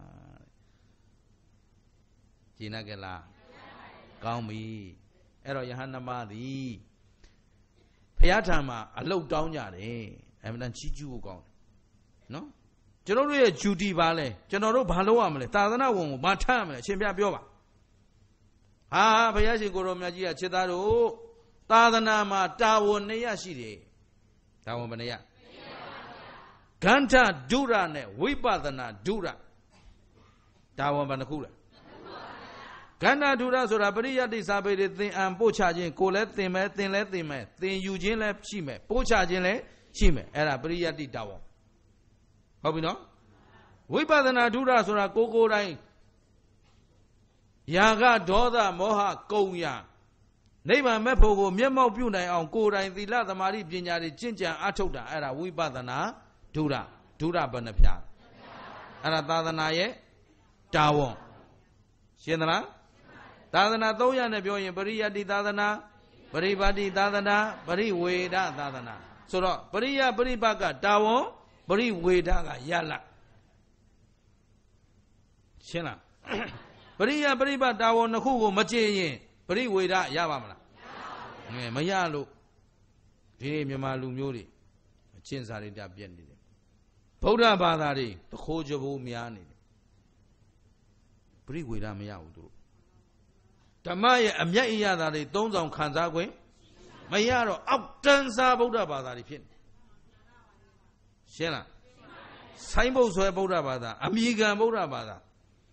ရှင်းကြလားကောင်းပြီအဲ့တော့ယဟန်နမသည်ဘုရားထံမှာအလုတ်တောင်းကြတယ်အမှန်တန်ချီးကျူးဖို့ကောင်းတယ်နော်ကျွန်တော်တို့ရဲ့ duty ပါလဲကျွန်တော်တို့ဘာလုပ်ရမလဲသာသနာဝန်ကိုမထမ်းရမလဲအရှင်ဘုရားပြောပါဟာဘုရားရှင်ကိုရောမြတ်ကြီးကခြေသားတို့သာသနာမှာတာဝန်2ရရှိတယ်တာဝန်ဘယ်နှရဂန္ဓဒုရနဲ့ဝိပဿနာဒုရတာဝန်ဘယ်နှခုလဲကန္နာဒုရဆိုတာပရိယတ္တိစာပေတွေသင်အံပို့ချခြင်းကိုလည်းသင်မယ်သင်လည်းသင်မယ်သင်ယူခြင်းလည်းရှိမယ်ပို့ချခြင်းလည်းရှိမယ်အဲ့ဒါပရိယတ္တိတာဝန်ဟုတ်ပြီနော်ဝိပဿနာဒုရဆိုတာကိုယ်တိုင်ယာကဒေါသမောဟကုန်ရာနိဗ္ဗာန်မဲ့ဖို့ကိုမျက်မှောက်ပြုနိုင်အောင်ကိုယ်တိုင်သီလသမာဓိပညာတွေကျင့်ကြံအထောက်တာအဲ့ဒါဝိပဿနာဒုရဘယ်နှဖြာအဲ့ဒါသာသနာရဲ့တာဝန်ရှင်းသလားသာသနာ300နဲ့ပြောရင်ပရိယတ္တိသာသနာပရိပါတိသာသနာပရိဝေဒသာသနာဆိုတော့ပရိယပရိပတ်ကတာဝန်ပရိဝေဒကရလရှင်းလားပရိယပရိပတ်တာဝန်2ခုကိုမကြည့်ရင်ပရိဝေဒရပါမလားမရလို့ဒီမြန်မာလူမျိုးတွေအချင်းစာရိတ္တပြက်နေတယ်ဗုဒ္ဓဘာသာတွေတခိုးကြဘိုးများနေတယ်ပရိဝေဒမရဘူးသူတို့ဓမ္မရဲ့အမျက်အရသာတွေသုံးဆောင်ခံစားခွင့်မရတော့အောက်တန်းစားဗုဒ္ဓဘာသာတွေဖြစ်နေရှင်းလားဆိုင်းဘုတ်ဆွဲဗုဒ္ဓဘာသာအမိခံဗုဒ္ဓဘာသာ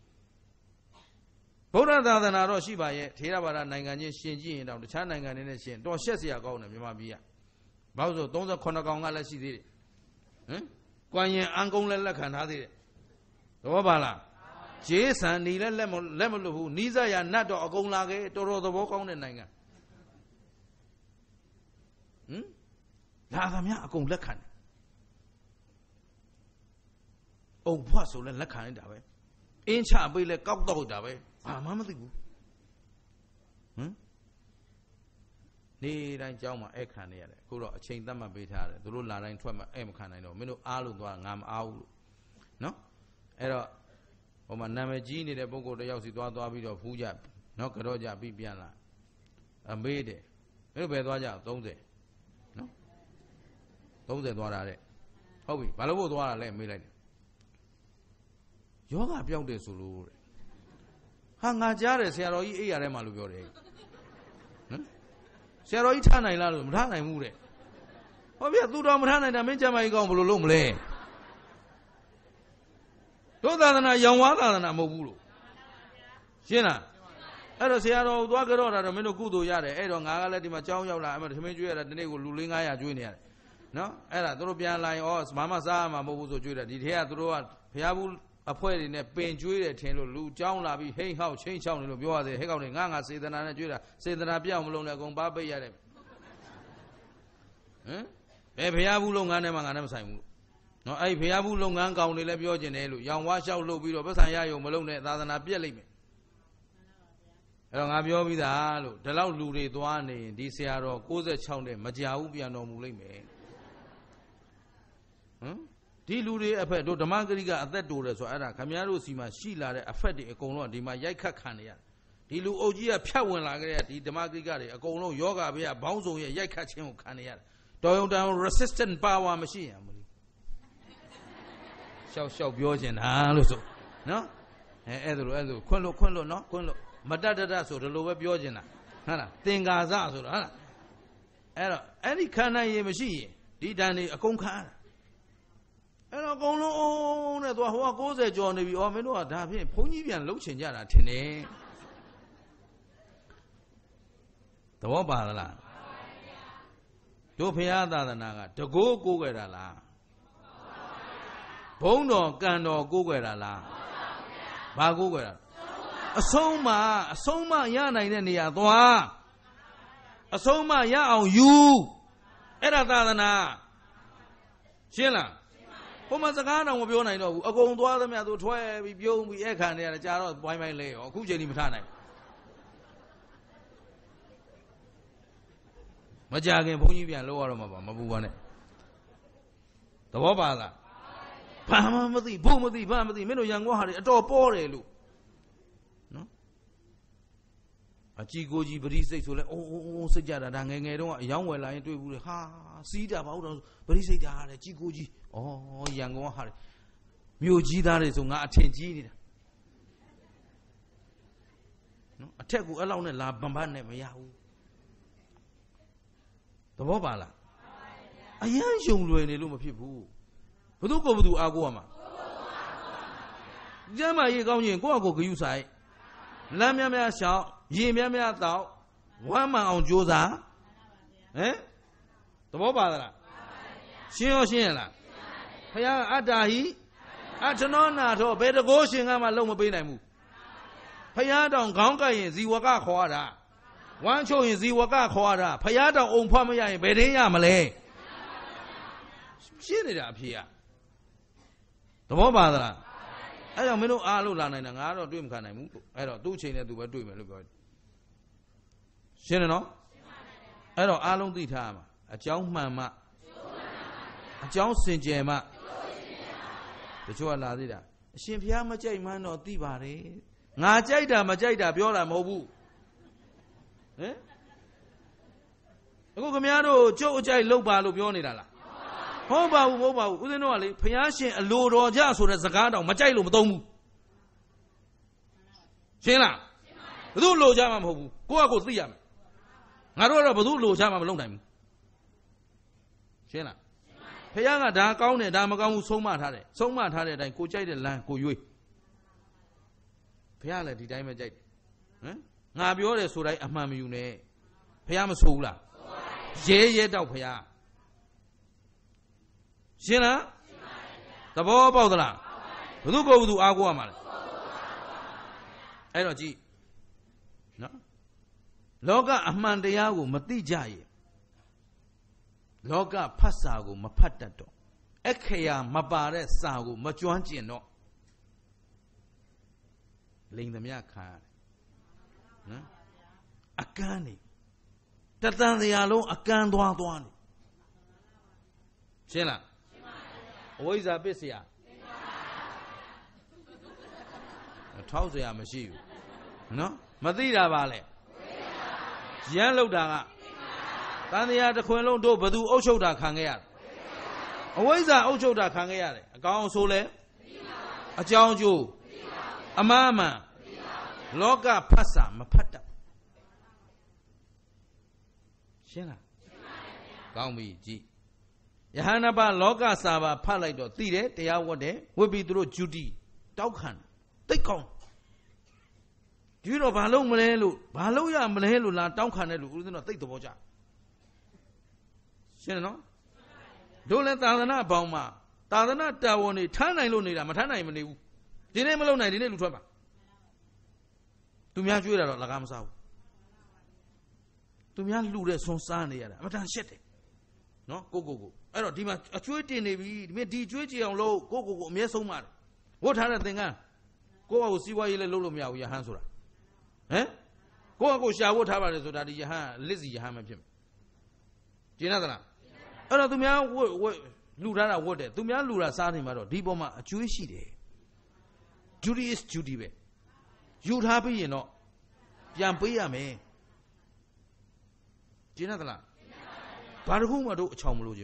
ဗုဒ္ဓသာသနာတော့ရှိပါရဲ့ထေရဘာသာနိုင်ငံချင်းရှင်ကြည့်ရင်တော့တခြားနိုင်ငံတွေနဲ့ရှင်တော့ရှက်စရာကောင်းတယ်မြန်မာပြည်ကဘာလို့ဆို38ကောင်ကလည်းရှိသေးတယ်ဟမ်ကွမ်ရင်အန်ကုန်းလည်းလက်ခံထားသေးတယ်တော့ပါလားဂျေးဆန်နီလည်းလက်မလွတ်ဘူးနီးစပ်ရနတ်တော့အကုန်လာခဲ့တော်တော်သဘောကောင်းတဲ့နိုင်ငံလာသမျှအကုန်လက်ခံတယ်အုံဖွားဆိုလည်းလက်ခံလိုက်တာပဲအင်းချပေးလဲကောက်တော့တာပဲဘာမှမသိဘူးနေတိုင်းကြောင်းမှာအဲ့ခံနေရတယ်အခုတော့အချိန်သတ်မှတ်ပေးထားတယ်သူတို့လာတိုင်းထွက်မှအဲ့မခံနိုင်တော့မင်းတို့အားလို့သွားငါမအားဘူးလို့နော်အဲ့တော့ဟိုမှာနာမည်ကြီးနေတဲ့ပုဂ္ဂိုလ်တယောက်စီသွားပြီးတော့ဖူးကြနော်ကြော့ကြပြီးပြန်လာအမေးတယ်မင်းတို့ဘယ်သွားကြ30နော်30သွားတာတဲ့ဟုတ်ပြီဘာလို့ဖို့သွားတာလဲမေးလိုက်တယ်ယောဂပြောက်တယ်ဆိုလို့တဲ့ဟ ngà giá để xe rồi ấy ở đây mà lúc biểu đấy xe rồi thà này là rồi thà này mua đấy có biết tu đó mà thà này là mấy trăm mấy con một lỗ một lề đó là dòng quá là một vụ xin àအဲ့တော့ဆရာတော်သွားကြတော့တာတော့မင်းတို့ကုသိုလ်ရတယ်အဲ့တော့ငါကလည်းဒီမှာကြောင်းရောက်လာအဲ့မှာသမင်းကျွေးရတာဒီနေ့ကိုလူလေး900ကျွေးနေရတယ်နော်အဲ့ဒါတို့ပြန်လာရင်ဩဘာမှစားမှာမဟုတ်ဘူးဆိုကျွေးတယ်ဒီထဲကတို့ကဘုရားဘူးအဖွဲ့တွေနဲ့ပင်ကျွေးတယ်ထင်လို့လူကြောင်းလာပြီးဟိမ့်ဟောက်ချင်းချောင်းနေလို့ပြောရတယ်ဟဲ့ကောင်တွေငါစေတနာနဲ့ကျွေးတာစေတနာပြောင်းမလုံးနဲ့အကုန်ပါပိတ်ရတယ်ဟမ်ဘယ်ဘုရားဘူးလုပ်ငန်းထဲမှာငါနဲ့မဆိုင်ဘူးနော်အဲ့ဘုရားဘူးလုပ်ငန်းကောင်တွေလည်းပြောကျင်တယ်လို့ရောင်ဝါလျှောက်လုပ်ပြီးတော့ပတ်စံရယုံမလုံးနဲ့သာသနာပြက်လိမ့်မယ်အဲ့တော့ငါပြောပြီးသားလို့ဒီလောက်လူတွေသွားနေဒီဆရာတော်66နဲ့မကြာဘူးပြန်တော်မူလိမ့်မယ်ဟမ်ဒီလူတွေအဖက်တို့ဓမ္မဂရိကအသက်တိုးတယ်ဆိုအဲ့ဒါခမည်းတော်စီမှာရှိလာတဲ့အဖက်တွေအကုန်လုံးဒီမှာရိုက်ခတ်ခံနေရဒီလူအုပ်ကြီးကဖြတ်ဝင်လာကြတဲ့ဒီဓမ္မဂရိကတွေအကုန်လုံးယောဂဘေးကဘောင်းစုံရဲ့ရိုက်ခတ်ခြင်းကိုခံနေရတယ်တော်ရုံတန် resistant power မရှိရမလို့ရှောက်ပြောချင်တာလို့ဆိုနော်အဲ့ဒါလိုခွန်းလို့နော်ခွန်းလို့မတတ်တတ်ဆိုဒီလိုပဲပြောချင်တာဟုတ်လားသင်္ကာစဆိုတာဟုတ်လားအဲ့တော့အဲ့ဒီခန္ဓာရင်မရှိရင်ဒီတန်တွေအကုန်ခါတာအဲ့တော့အကုန်လုံးအောင်နဲ့သွားဟိုက90ကျော်နေပြီဩမင်းတို့ကဒါဖြင့်ဘုန်းကြီးပြန်လှုပ်ချင်ကြတာထင်တယ်သဘောပါလားတို့ဘုရားသာသနာကတကိုးကိုးကြတာလားဘုံတော်ကံတော်ကိုးကြတာလားဘာကိုးကြတာအဆုံးမရနိုင်တဲ့နေရာသွားအဆုံးမရအောင်ယူအဲ့ဒါသာသနာရှင်းလားဘုမစကားတော့မပြောနိုင်တော့ဘူးအကုန်သွားသမျှသူထွဲပြီးပြုံးပြီးအခါနေရတယ်ကြာတော့ဝိုင်းဝိုင်းလဲရောအခုချိန်ကြီးမထနိုင်မကြခင်ဘုန်းကြီးပြန်လို့ရတော့မှာပါမပူပါနဲ့သဘောပါလားဘာမှမသိဘုမသိဘာမသိမင်းတို့ရန်ကုန်ဟာတွေအတော်ပေါ်တယ်လို့နော်အကြည်ကိုကြီးပရိစိတ်ဆိုလဲအိုးစိတ်ကြတာဒါငယ်တုန်းကအယောင်းဝယ်လာရင်တွေ့ဘူးလေဟာစီးတာဘာလို့တော့ပရိစိတ်တာတဲ့ကြည်ကိုကြီးဩရန်ကုန်ဟာတွေမြို့ကြီးသားတွေဆိုငါအထင်ကြီးနေတာနော်အထက်ကူအဲ့လောက်နဲ့လာဗန်ဘတ်နဲ့မရဘူးသဘောပါလားအရန်ယုံလွယ်နေလို့မဖြစ်ဘူးဘသူကိုဘသူအားကိုးရမှာကျမ်းမာရေးကောင်းရင်ကိုယ့်အကိုဂယုဆိုင်လမ်းများရှောက်ရေများတောက်ဝမ်းမှန်အောင်ကြိုးစားဟမ်သဘောပါသလားရှင်းရလားဘုရားအတ္တာဟိအထနောနာထောဘယ်တကောရှင်ကမှလုံးမပေးနိုင်ဘူးဘုရားတောင်ခေါင်းကပ်ရင်ဇီဝကခေါ်ရတာဝမ်းချုပ်ရင်ဇီဝကခေါ်ရတာဘုရားတောင်အုံဖွားမရရင်ဘယ်တင်းရမလဲရှင်းနေတာအဖေကသဘောပါသလားအဲ့ကြောင့်မင်းတို့အားလို့လာနိုင်တာငါတော့တွေ့မခံနိုင်ဘူးအဲ့တော့သူ့ချိန်နဲ့သူပဲတွေ့မယ်လို့ပြောတယ်ရှင်းတယ်နော်အဲ့တော့အားလုံးသိထားရမှာအကြောင်းမှန်မှအကြောင်းစင်ကြယ်မှတချို့ကလာသေးတာအရှင်ဘုရားမကြိုက်မှန်းတော့သိပါတယ်ငါကြိုက်တာမကြိုက်တာပြောတာမဟုတ်ဘူးဟင်အခုခမည်းတော်ကျုပ်အကြိုက်လောက်ပါလို့ပြောနေတာလားဟုတ်ပါဘူးဦးဇင်းတို့ကလေဘုရားရှင်အလိုတော်ကြဆိုတဲ့စကားတောင်မကြိုက်လို့မသုံးဘူးရှင်းလားဘယ်သူလိုကြမှာမဟုတ်ဘူးကိုယ့်အကိုသိရမယ်ငါတို့ကတော့ဘယ်သူလိုကြမှာမလုပ်နိုင်ဘူးရှင်းလားဘုရားကဒါကောင်းတယ်ဒါမကောင်းဘူးဆုံးမထားတယ်ဆုံးမထားတဲ့အတိုင်းကိုကြိုက်တဲ့လမ်းကိုရွေးဘုရားလည်းဒီတိုင်းပဲကြိုက်တယ်ဟမ်ငါပြောတယ်ဆိုတိုင်းအမှန်မယူနဲ့ဘုရားမဆိုဘူးလားရဲတော့ဘုရားရှင်းလားသဘောပေါက်သလားဘယ်သူကိုဘယ်သူအားကိုးရမှာလဲအဲ့တော့ကြည့်နော်လောကအမှန်တရားကိုမသိကြရင်လောကဖတ်စာကိုမဖတ်တတ်တော့အခရာမပါတဲ့စာကိုမကျွမ်းကျင်တော့လိန်သမျှခံရတယ်နော်အကန်းနေတတန်တရားလုံးအကန်းသွားနေရှင်းလားအဝိဇ္ဇာပစ္စယထောက်เสียမရှိဘူးနော်မသိတာပါလေရမ်းလောက်တာကတန်တရားတစ်ခွင်လုံးတို့ဘသူအုပ်ချုပ်တာခံခဲ့ရတယ်အဝိဇ္ဇာအုပ်ချုပ်တာခံခဲ့ရတယ်အကောင်ဆိုလဲအကြောင်းကျိုးအမှားမှန် Loga passa, mapata. Shena. Gaumi G. Yahanaba Loga Saba Palaido, Tire, they are what they will be through Judy. Daukan. Take on. Do you know Balo Malelu? Baloya Malelu, La Daukan, who do not take the Boja. Shena? Don't let Tadana Bauma. Tadana Tawoni, Tana Lunida, Matana Manu. The name alone I didn't look up. To me, I do it like I'm so. To me, I lose some sun here. But I'm shitting. No, go. I don't think a tweet Navy, me DJ on low, go, me so much. What other thing? Go see why you let me out your hands. Eh? Go shower what happened so that you have Lizzie Hammer him. Do you know that? I don't know what Lura water. To me, I Lura Sani Maro, Diboma, a Jewish day. Judy is Judy. You'd happy, you know. Yampia me. Do you know that? But whom I do Chomulujim?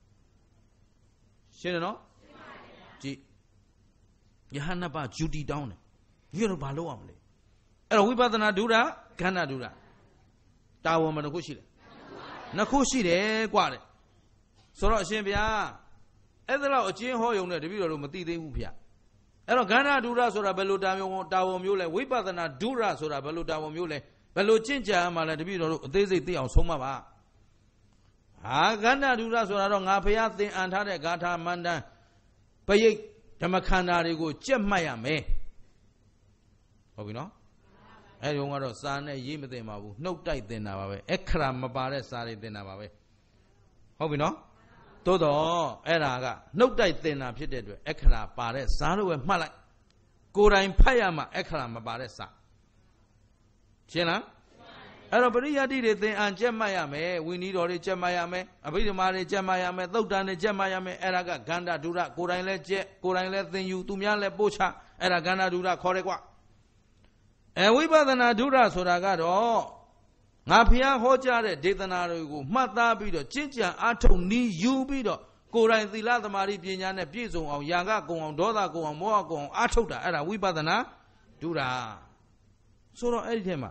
She no? Gee. Yahanaba Judy down. You're a baloamly. Oh, we better not do that. Cannot do that. That woman, Nakushi. Nakushi, quality. So, Shimbia. Ether, a chain hoy on the video room, Mati Upia. Ero Gana Dura Sora Beluda Dawo Mule, we better not Dura Sora Beluda Mule, Belu Chincha, Maladibido, they say on Somava. Ah, Gana Dura Sora Apia, and Hade Gata Manda Pay Tamakana go Chemaya me. Oh, you know? I don't want to son a yim de mabu, no tight than our Ekram Mabare Sari than our. Oh, you know? Todo Eraga, no tight than a pitted Ekra Pare, Saru and Malak. Gora in Payama, Ekra Mabaresa. Chena? Arabaria did it and Jemayame, we need already Jemayame, a bit of Mari Jemayame, though done Jemayame, Eraga, Ganda Dura, Gorain let than you to Miale Bocha, Eragana Dura, Koregua. And we better not do that, so I got all. Napia Hojare, Detanaru, Mata Bido, Chincha, Ato, Ni, you Bido, Gorain the Lata Mari Piana, Piso, or Yanga, go on, Dola, go on, Moa, go on, Atota, and we better not do that. So, Edema.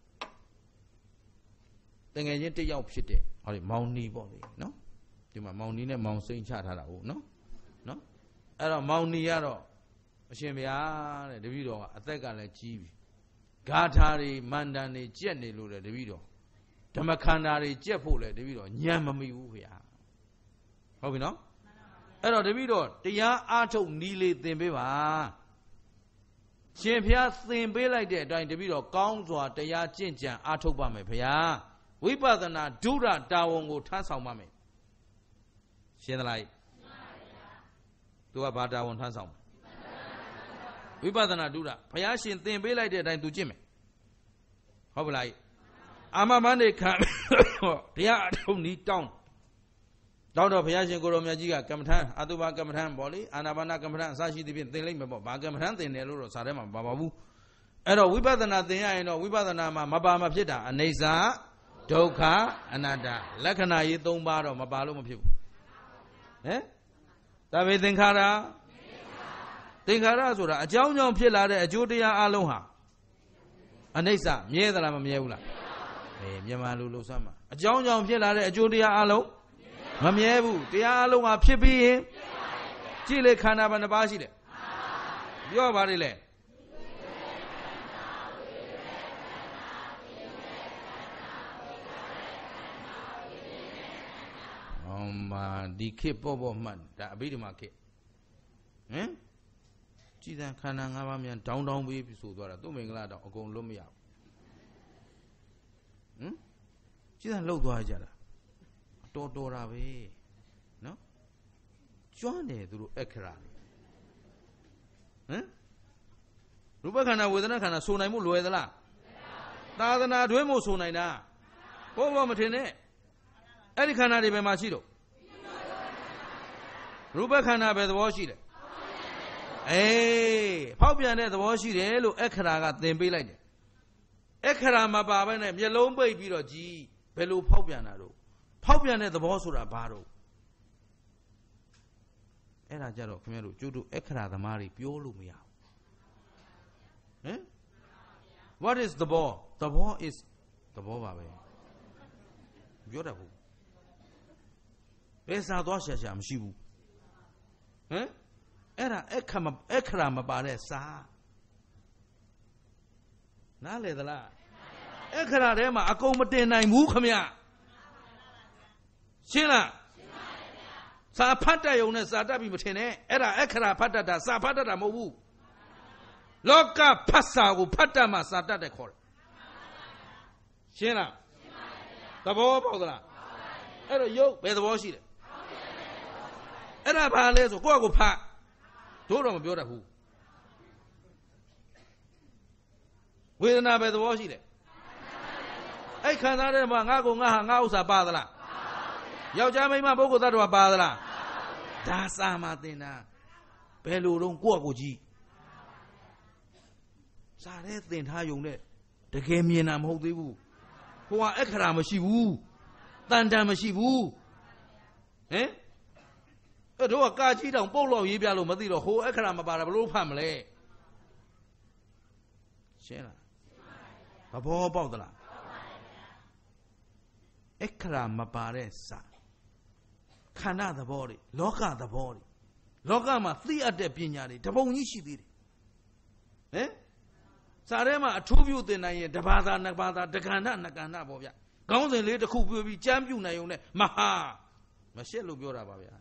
Then I get to your pity, or Mount Niboli, no? To my Mount Nina, Mount Saint Chatara, no? No? Era Mount Niaro, Shemia, the video, I think I like Chief. Gatari, Mandani, Jenny Lula, the video. Tamakandari, Jeffule, the video. Yamami Uya. How we know? Hello, the video. The ya Ato Nili Thimbiva. Champia Thimbe like that, dying the video. Council, the ya Chincha, Ato Bame, we better not do that. Dawongo Tansau Mame. She the light. Do about that one Tansau. We better not do that. Payashin thing be like that to Jimmy. How will I? I'm a Monday come. They are don't need down. Down of Payashin Goromagiga, Kamatan, Aduba Kamatan, Bolly, Anabana Kamatan, Sashi, the thing about Bagamatan, the Nero Sarema, Bababu. And we better not think I know, we better not Mabama Pita, and Neza, Doka, Anada, Lakana, you don't borrow Mabalum of you. Eh? That we think harder. Think a John Pillar, a Judia Aloha. Anesa, Miedra Mamieula. Yamalu Sama. A John Pillar, a Judia Alo. Mamievu, the Alo are Pipi. Chile Canabana Basile. Your body lay. The kip of man, that be the market. Eh? Chidan Kanangamian down with so that don't make lad or go lumia. Chidan low to Ajara. Dodora way. No? Johnny through Ekra. Eh? Rubacana with an Akana, so I move with the la. Tadana, Duemo Sonaina. Over Matine. Ericana de Machido. Rubacana by the washing. Eh, Popian the washi, look, Ekra got them be like that. Ekra, my baba, and yellow baby, or G, Bellu Popianado. Popian the boss or a barrow. Era Jaro, Camero, Judo, Ekra, the Mari, Piolumia. Eh? What is the ball? The ball is the ball ပါပဲပြောတတ်ဘူးဘယ်စာသွားရှာမရှိဘူးဟမ်အဲ့ဒါအခရာမပါတဲ့စာနားလေသလားအခရာထဲမှာအကုန်မတင်နိုင်ဘူးခမရှင်းလားစာဖတ်တတ်ရုံနဲ့စာတတ်ပြီးမထင်နဲ့အဲ့ဒါအခရာဖတ်တတ်တာစာဖတ်တတ်တာမဟုတ်ဘူးလောကဖတ်စာကိုဖတ်တတ်မှစာတတ်တယ်ခေါ်တယ်ရှင်းလားသဘောပေါက်သလားအဲ့တော့ယုတ်ဘယ်သဘောရှိလဲအဲ့ဒါဘာလဲဆိုကိုယ့်အကိုဖတ်တို့တော့မပြောတတ်ဘူးဝေဒနာပဲသဘောရှိတယ်အဲ့ခံစားတဲ့မှာငါ့ကိုငါဟာငါဥစ္စာပါသလားယောက်ျားမိန်းမပုဂ္ဂိုလ်သတ္တဝါပါသလားဒါစာမသင်တာဘယ်လိုတော့ကိုယ့်အကိုကြီးစာထဲသင်ထားယုံနဲ့တကယ်မြင်တာမဟုတ်သေးဘူးဟိုကအခရာမရှိဘူးတန်တန်မရှိဘူးဟင်အဲ့တော့ကာကြီးတောင်ပုတ်လောက်ရေးပြလို့မသိတော့ဟိုအခရာမပါတာဘယ်လိုဖတ်မလဲရှင်းလားသဘောပေါက်သလားအခရာမပါတဲ့စာခန္ဓာသဘောတွေလောကသဘောတွေလောကမှာသိအပ်တဲ့ပညာတွေတပုံကြီးရှိသေးတယ်ဟင်စာထဲမှာအထူးပြုသင်နိုင်ရင်တဘာသာနှစ်ဘာသာတက္ကဏနှစ်ကဏ္ဍပေါ့ဗျခေါင်းစဉ်လေးတစ်ခုပြောပြီးကြမ်းပြုနိုင်ုံနဲ့မဟာမရှက်လို့ပြောတာပါဗျာ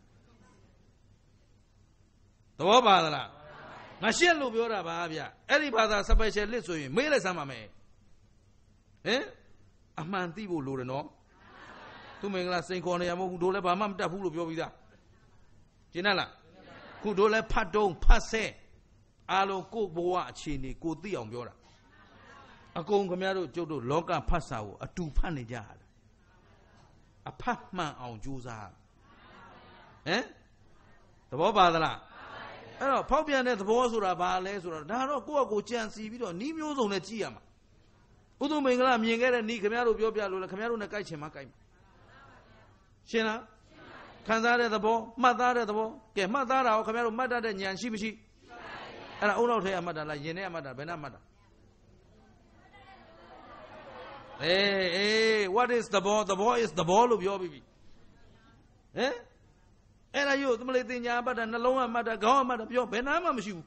သဘောပါသလားမရှက်လို့ပြောတာပါဗျအဲ့ဒီဘာသာ specialist ဆိုရင်မေးလိုက်စမ်းပါမယ်ဟင်အမှန်သိဖို့လိုတယ်နော်သူမင်္ဂလာစိန်ခေါ်နေရမဟုတ်ဘူးတို့လည်းဘာမှမတတ်ဘူးလို့ပြောပြီးသားကျင်လားခုတို့လည်းဖတ်တုံးဖတ်ဆဲအားလုံးကိုဘဝအခြေအနေကိုသိအောင်ပြောတာအကုန်ခင်ဗျားတို့ကျုပ်တို့လောကဖတ်စာကိုအတူဖတ်နေကြရတာအဖတ်မှန်အောင်ကြိုးစားဟမ်သဘောပါသလားအဲ့တော့ဖောက်ပြန်တဲ့သဘောဆိုတာဘာလဲဆိုတော့ဒါတော့ကိုယ့်အကိုကြံစီပြီးတော့နီးမျိုးစုံနဲ့ကြည့်ရမှာဥဒုမင်္ဂလာမြင်ခဲ့တဲ့နီးခင်ဗျားတို့ပြောပြလို့လဲခင်ဗျားတို့နဲ့ကြိုက်ချင်မှကြိုက်မှာရှင်းလားခံစားတဲ့သဘောမှတ်သားတဲ့သဘောကဲမှတ်သားတာကိုခင်ဗျားတို့မှတ်တတ်တဲ့ဉာဏ်ရှိမရှိအဲ့ဒါအုံနောက်ထဲအမှတ်တာလားယင်ထဲအမှတ်တာဘယ်နှမှတ်တာwhat is the ball the ball is the ball လို့ပြောပြီးပြီဟင်အဲ့ဒါယူသမလေးတင်ညာမှတ်တာနှလုံးအမှတ်တာခေါင်းအမှတ်တာပြောဘယ်နှမှမရှိဘူး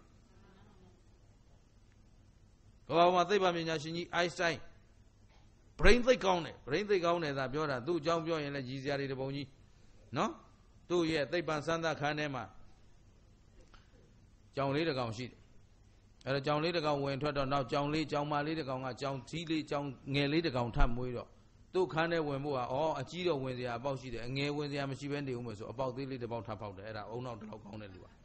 ဘာမှသိပ္ပံပညာရှင်ကြီး Einstein brain သိကောင်းတယ် brain သိကောင်းတယ်သာပြောတာသူ့အကြောင်းပြောရင်လည်းကြီးစရာတွေတပုံကြီးနော်သူ့ရဲ့သိပ္ပံစမ်းသပ်ခန်းထဲမှာကြောင်လေးတစ်ကောင်ရှိတယ်အဲ့တော့ကြောင်လေးတစ်ကောင်ဝင်ထွက်တော့နောက်ကြောင်မလေးတစ်ကောင်ကကြောင်ကြီးလေးကြောင်ငယ်လေးတစ်ကောင်ထပ်မွေးတော့သူ့ခန်းထဲဝင်ဖို့ကအကြီးတော့ဝင်စရာအပေါက်ရှိတယ်အငယ်ဝင်စရာမရှိဘဲနေဦးမယ်ဆိုအပေါက်သေးလေးတစ်ပေါက်ထပ်ဖောက်တယ်အဲ့ဒါအုံနောက်တစ်လောက်ကောင်းတဲ့လူပါ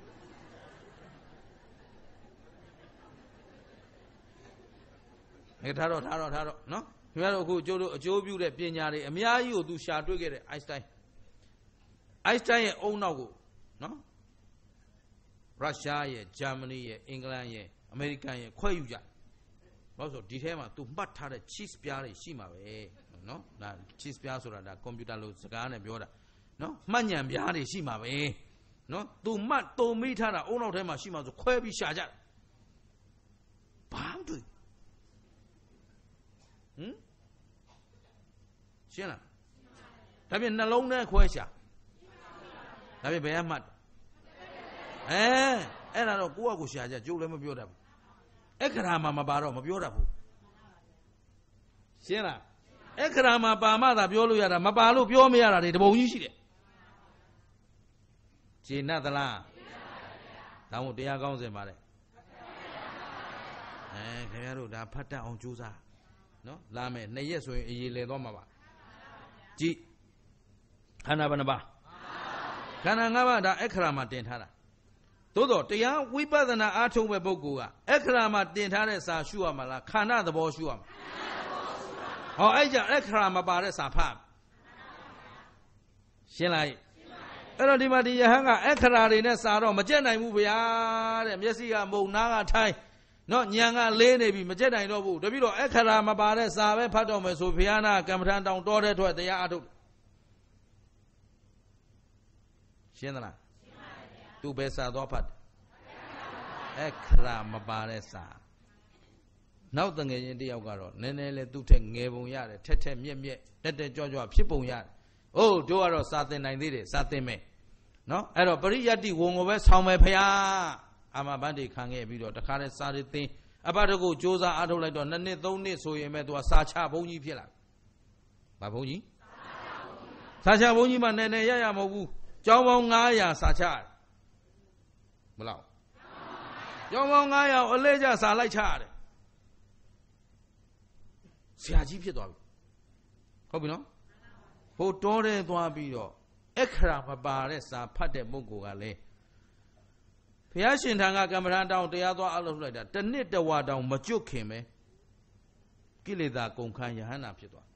ထားတော့နော်ခင်ဗျားတို့အခုကျိုးတို့အကျိုးပြုတဲ့ပညာတွေအများကြီးကိုသူရှာတွေ့ခဲ့တဲ့ Einstein ရဲ့အုံနောက်ကိုနော်ရုရှားရဲ့ဂျာမနီရဲ့အင်္ဂလန်ရဲ့အမေရိကန်ရဲ့ခွဲယူကြဘာလို့ဆိုဒီထဲမှာသူမှတ်ထားတဲ့ cheese ပြားတွေရှိမှာပဲနော်ဒါ cheese ပြားဆိုတာဒါကွန်ပျူတာလိုစကားနဲ့ပြောတာနော်မှတ်ဉာဏ်ပြားတွေရှိမှာပဲနော်သူမှတ်တုံမိထားတာအုံနောက်ထဲမှာရှိမှာဆိုခွဲပြီးရှာကြဘာမှမတွေ့ဟင်ရှင်းလားဒါပြင်နှလုံးထဲခွဲရှာဒါပြင်ဘယ်အမှတ်အဲ့ဒါတော့ကိုယ့်အကူရှာကြကျုပ်လည်းမပြောတတ်ဘူးအခရာမှာမပါတော့မပြောတတ်ဘူးရှင်းလားအခရာမှာပါမှသာပြောလို့ရတာမပါလို့ပြောမရတာတွေတပုံကြီးရှိတယ်ခြေနတ်သလားဒါမို့တရားကောင်းစင်ပါလေခင်ဗျားတို့ဒါဖတ်တတ်အောင်ကြိုးစားနော်လာမယ်2ရက်ဆိုရင်အေးလေသွားမှာပါကြည့်ခန္ဓာဘယ်နှပါခန္ဓာ5ပါးဒါအခရာမှာတင်ထားတာသို့တော့တရားဝိပဿနာအားထုတ်မဲ့ပုဂ္ဂိုလ်ကအခရာမှာတင်ထားတဲ့စာရှုရမှာလားခန္ဓာသဘောရှုရမှာဟောအဲ့ကြအခရာမပါတဲ့စာဖတ်ရှင်းလိုက်အဲ့တော့ဒီမှာဒီယဟန်ကအခရာတွေနဲ့စာတော့မကြက်နိုင်ဘူးဗျာတဲ့မျက်စိကမုံနားကထိုင်းနော်ညံကလေးနေပြီမကြက်နိုင်တော့ဘူးတပိတော့အခရာမပါတဲ့စာပဲဖတ်တော့မယ်ဆိုဘုရားနာကမ္မထံတောင်တော်တဲ့ထွက်တရားအထုတ်ရှင်းသလားသူဘယ်စာသွားဖတ်အခရာမပါတဲ့စာနောက်တငယ်ချင်းတယောက်ကတော့နည်းနည်းလေးသူ့ထက်ငယ်ပုံရတယ်ထက်ထက်မြက်မြက်တက်တက်ကြွကြွဖြစ်ပုံရတယ်။အိုးတို့ကတော့စာသင်နိုင်သေးတယ်စာသင်မယ်နော်အဲ့တော့ပရိယတ္တိဝန်ကိုပဲဆောင်းမယ်ဖရာအာမဘတ်တွေခံခဲ့ပြီးတော့တခါတည်းစာတွေသင်အဘတကုစ조사အားထုတ်လိုက်တော့2နှစ်3နှစ်ဆိုရင်ပဲသူကစာချဘုန်းကြီးဖြစ်လာ။ဘာဘုန်းကြီးစာချဘုန်းကြီးမှနည်းနည်းရမဟုတ်ဘူးကျောင်းပေါင်း900စာချရတယ်မလားကျောင်းပေါင်း900အလဲကျစာလိုက်ချရတယ်ဆရာကြီးဖြစ်သွားပြီဟုတ်ပြီနော်ဟိုတောထဲသွားပြီးတော့အခရာမပါတဲ့စာဖတ်တဲ့ပုဂ္ဂိုလ်ကလည်းဘုရားရှင်ထံကကမ္မဋ္ဌာန်းတောင်းတရားသွားအလုပ်လိုက်တာတစ်နှစ်တဝါတောင်မကျွတ်ခင်ပဲကိလေသာကုန်ခန်းယဟန္တာဖြစ်သွား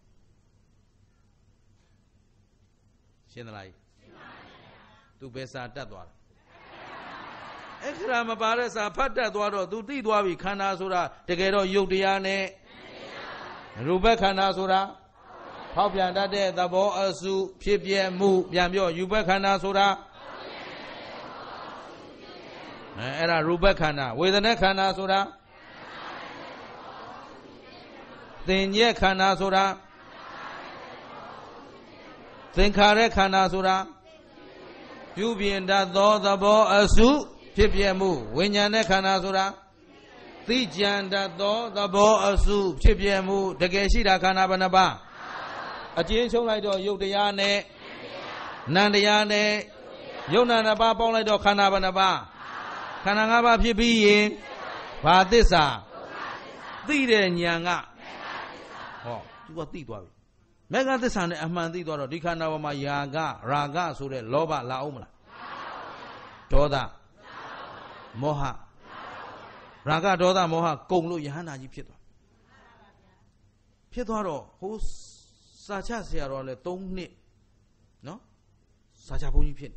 ရှင်းသလားရှင်းပါပြီသူပဲစာတတ်သွားတယ်အခရာမပါတဲ့စာဖတ်တတ်သွားတော့သူသိသွားပြီခန္ဓာဆိုတာတကယ်တော့ယုတ်တရားနဲ့ရူပခန္ဓာဆိုတာဖောက်ပြန်တတ်တဲ့သဘောအစုဖြစ်ပြမှုပြန်ပြောယူပခန္ဓာဆိုတာအဲ့ဒါရူပခန္ဓာဝေဒနာခန္ဓာဆိုတာသင်ညက်ခန္ဓာဆိုတာသင်္ခါရခန္ဓာဆိုတာပြုပြင်တတ်သောသဘောအစုဖြစ်ပြမှုဝိညာဉ်နဲ့ခန္ဓာဆိုတာသိကြံတတ်သောသဘောအစုဖြစ်ပြမှုတကယ်ရှိတာခန္ဓာဘယ်နှပါးအကျဉ်းချုပ်လိုက်တော့ယုတ်တရားနဲ့နံတရားနဲ့ယုတ်နံနှစ်ပါးပေါင်းလိုက်တော့ခန္ဓာဘယ်နှပါးခန္ဓာ၅ပါးဖြစ်ပြီးရင်ဘာသစ္စာသိတဲ့ဉာဏ်ကဟော तू ကသိသွားပြီမေဃသစ္စာနဲ့အမှန်သိသွားတော့ဒီခန္ဓာပေါ်မှာယာကရာဂဆိုတဲ့လောဘလာအောင်မလားဒေါသမောဟရာဂဒေါသမောဟကုန်လို့ယဟန္တာကြီးဖြစ်သွားတော့ဟိုစာချဆရာတော်လည်း3နှစ်နော်စာချဘုန်းကြီးဖြစ်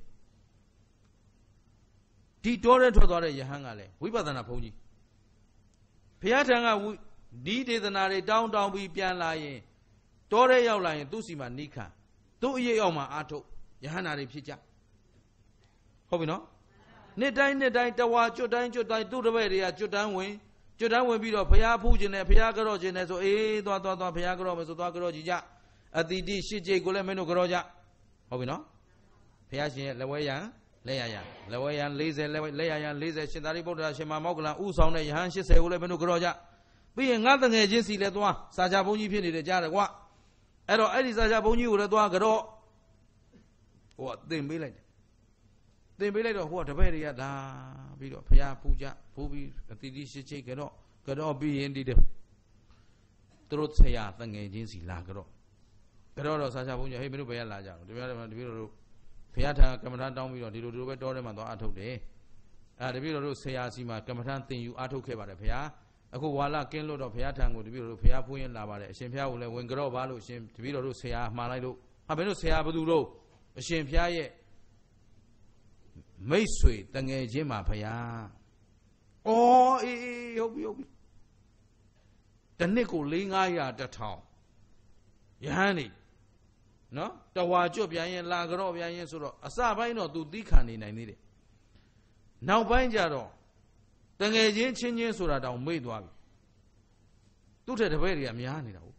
ဒီတောထဲထွက်သွားတဲ့ယဟန်ကလည်းဝိပဿနာဘုန်းကြီးဘုရားထံကဒီဒေသနာတွေတောင်းပြီးပြန်လာရင်တောထဲရောက်လာရင်သူ့စီမှာနိခသူ့အရေးအောင်မှာအာထုတ်ယဟန္တာတွေဖြစ်ကြဟုတ်ပြီနော်နှစ်တိုင်းတဝါကျွတ်တိုင်းသူ့တပည့်တွေကကျွတ်တန်းဝင်ပြီးတော့ဘုရားဖူးခြင်းနဲ့ဘုရားကြော့ခြင်းနဲ့ဆိုအေးသွားဘုရားကြော့မယ်ဆိုသွားကြော့ကြည့်ကြအတိတိရှစ်ကြိတ်ကိုလည်းမင်းတို့ကြော့ကြဟုတ်ပြီနော်ဘုရားရှင်ရဲ့လက်ဝဲရံလက်ရံ40လက်ရံ40ရှင်သာရိပုတ္တရာရှင်မောက္ကလံဥဆောင်တဲ့ယဟန်80ကိုလည်းမင်းတို့ကြော့ကြပြီးရင်ငါတငယ်ချင်းစီလည်းသွားစာချဘုန်းကြီးဖြစ်နေတယ်ကြားတယ်ကွာအဲ့တော့အဲ့ဒီစာချဘုန်းကြီးကိုလည်းသွားကြော့ဟိုကသင်ပေးလိုက်တော့ဟိုကတပည့်တွေကလာပြီးတော့ဘုရားဖူးကြဖူးပြီးအတိတိရှစ်ချိတ်ကြော့ပြီးရင်ဒီသူတို့ဆရာတငယ်ချင်းစီလာကြော့တော့စာချဘုန်းကြီးဟေးမင်းတို့ဘယ်ရလာကြတော့တပည့်တို့ဘုရားထံကမ္မထာတောင်းပြီးတော့ဒီလိုပဲတောထဲမှာသွားအထုတ်တယ်တပည့်တို့ဆရာစီမှာကမ္မထာသင်ယူအထုတ်ခဲ့ပါတယ်ဘုရားအခုဝါလကင်းလို့တော့ဘုရားထံကိုတပည့်တို့ဘုရားဖူးရင်လာပါတယ်အရှင်ဘုရားကိုလည်းဝင်ကြော့ပါလို့အရှင်တပည့်တို့ဆရာမှားလိုက်လို့ဘယ်လိုဆရာဘသူတို့အရှင်ဘုရားရဲ့မိတ်ဆွေတငယ်ချင်းမှာဖယားအေးဟုတ်ပြီတနှစ်ကို400-500 1000ယဟန်နေနော်တဝါကျွတ်ပြန်ရင်လာကြော့ပြန်ရင်ဆိုတော့အစပိုင်းတော့သူသီးခံနေနိုင်သေးတယ်နောက်ပိုင်းကျတော့တငယ်ချင်းချင်းဆိုတာတောင်မေ့သွားပြီသူ့ထက်တပည့်တွေကများနေတာဟုတ်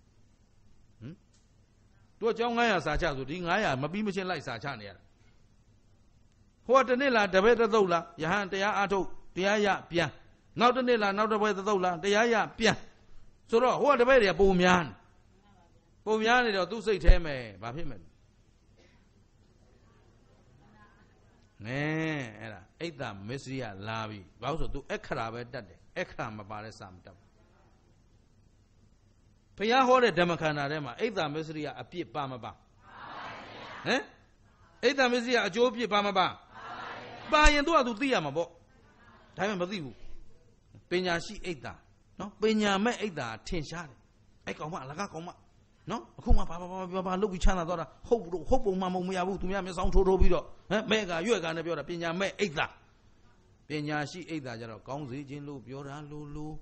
သူကကျောင်း900စာချဆိုဒီ900မပြီးမချင်းလိုက်စာချနေရတာဟိုကတစ်နှစ်လားတပည့်သုတ်လားယဟန်တရားအားထုတ်တရားရပြန်နောက်တစ်နှစ်လားနောက်တစ်ပည့်သုတ်လားတရားရပြန်ဆိုတော့ဟိုကတပည့်တွေကပုံများနေတော့သူ့စိတ်ထဲမှာဘာဖြစ်မလဲအဲ့ဒါအိတ်တမစ္စရိယလာပြီဘာလို့ဆိုသူအခရာပဲတတ်တယ်အခရာမပါတဲ့စာမတတ်ဘူးဘုရားဟောတဲ့ဓမ္မခန္ဓာထဲမှာအိတ်တမစ္စရိယအပြစ်ပါမပါအိတ်တမစ္စရိယအကျိုးအပြစ်ပါမပါပါရင်သူကသူသိရမှာပေါ့ဒါပေမဲ့မသိဘူးပညာရှိအိတ်တာနော်ပညာမဲ့အိတ်တာထင်ရှားတယ်အဲ့ကောင်မအလကားကောင်မနော်အခုမှဘာလုပ်ပြီးချမ်းသာသွားတာဟုတ်ပုံမှမရဘူးသူများမျက်စောင်းထိုးပြီးတော့မဲ့ကရွက်ကနဲ့ပြောတာပညာမဲ့အိတ်တာပညာရှိအိတ်တာကြတော့ကောင်းစေခြင်းလို့ပြောတာလို့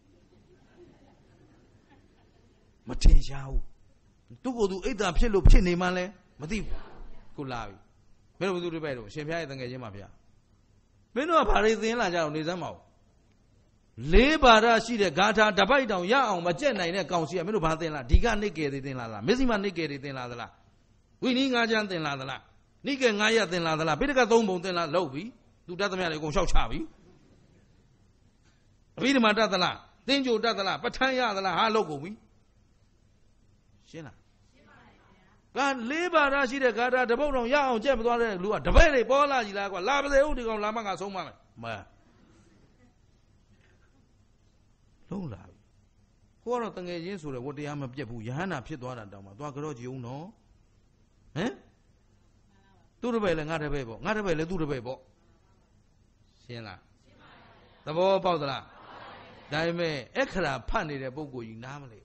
မထင်ရှားဘူးသူ့ကိုယ်သူအိတ်တာဖြစ်လို့ဖြစ်နေမှလဲမသိဘူးခုလာပြီမင်းတို့ဘယ်သူတွေပဲတော့ရှင်ဖျားရဲ့တငယ်ချင်းပါဗျာမင်းတို့ကဘာတွေသင်လာကြအောင်နေစမ်းမအောင် Lebara she the gata, the bite down, ya, Majen, and a council, Minupatela, Diga Nike than Lala, Messima Nike than Lala. We need Najan than Lala. Nika Naya than Lala, Pitica Dombo than La Lobi, do that matter go show Chavi. Read my Dadala, Danger Dadala, Pataya the La logo. Shina. God Lebara she the gata, the bone on Yao, Jeb, the very Bola, Lava, the Udigo Lamanga so much. Lola. Who are the agents who are what they am of Jebu, Yana Pidwana Dama, Dwagro, you know? Eh? Do the bell and not a babble, not a bell, do the babble. Siena. The ball powder. Daime, Ekra, Pani, the Bogo, you namely.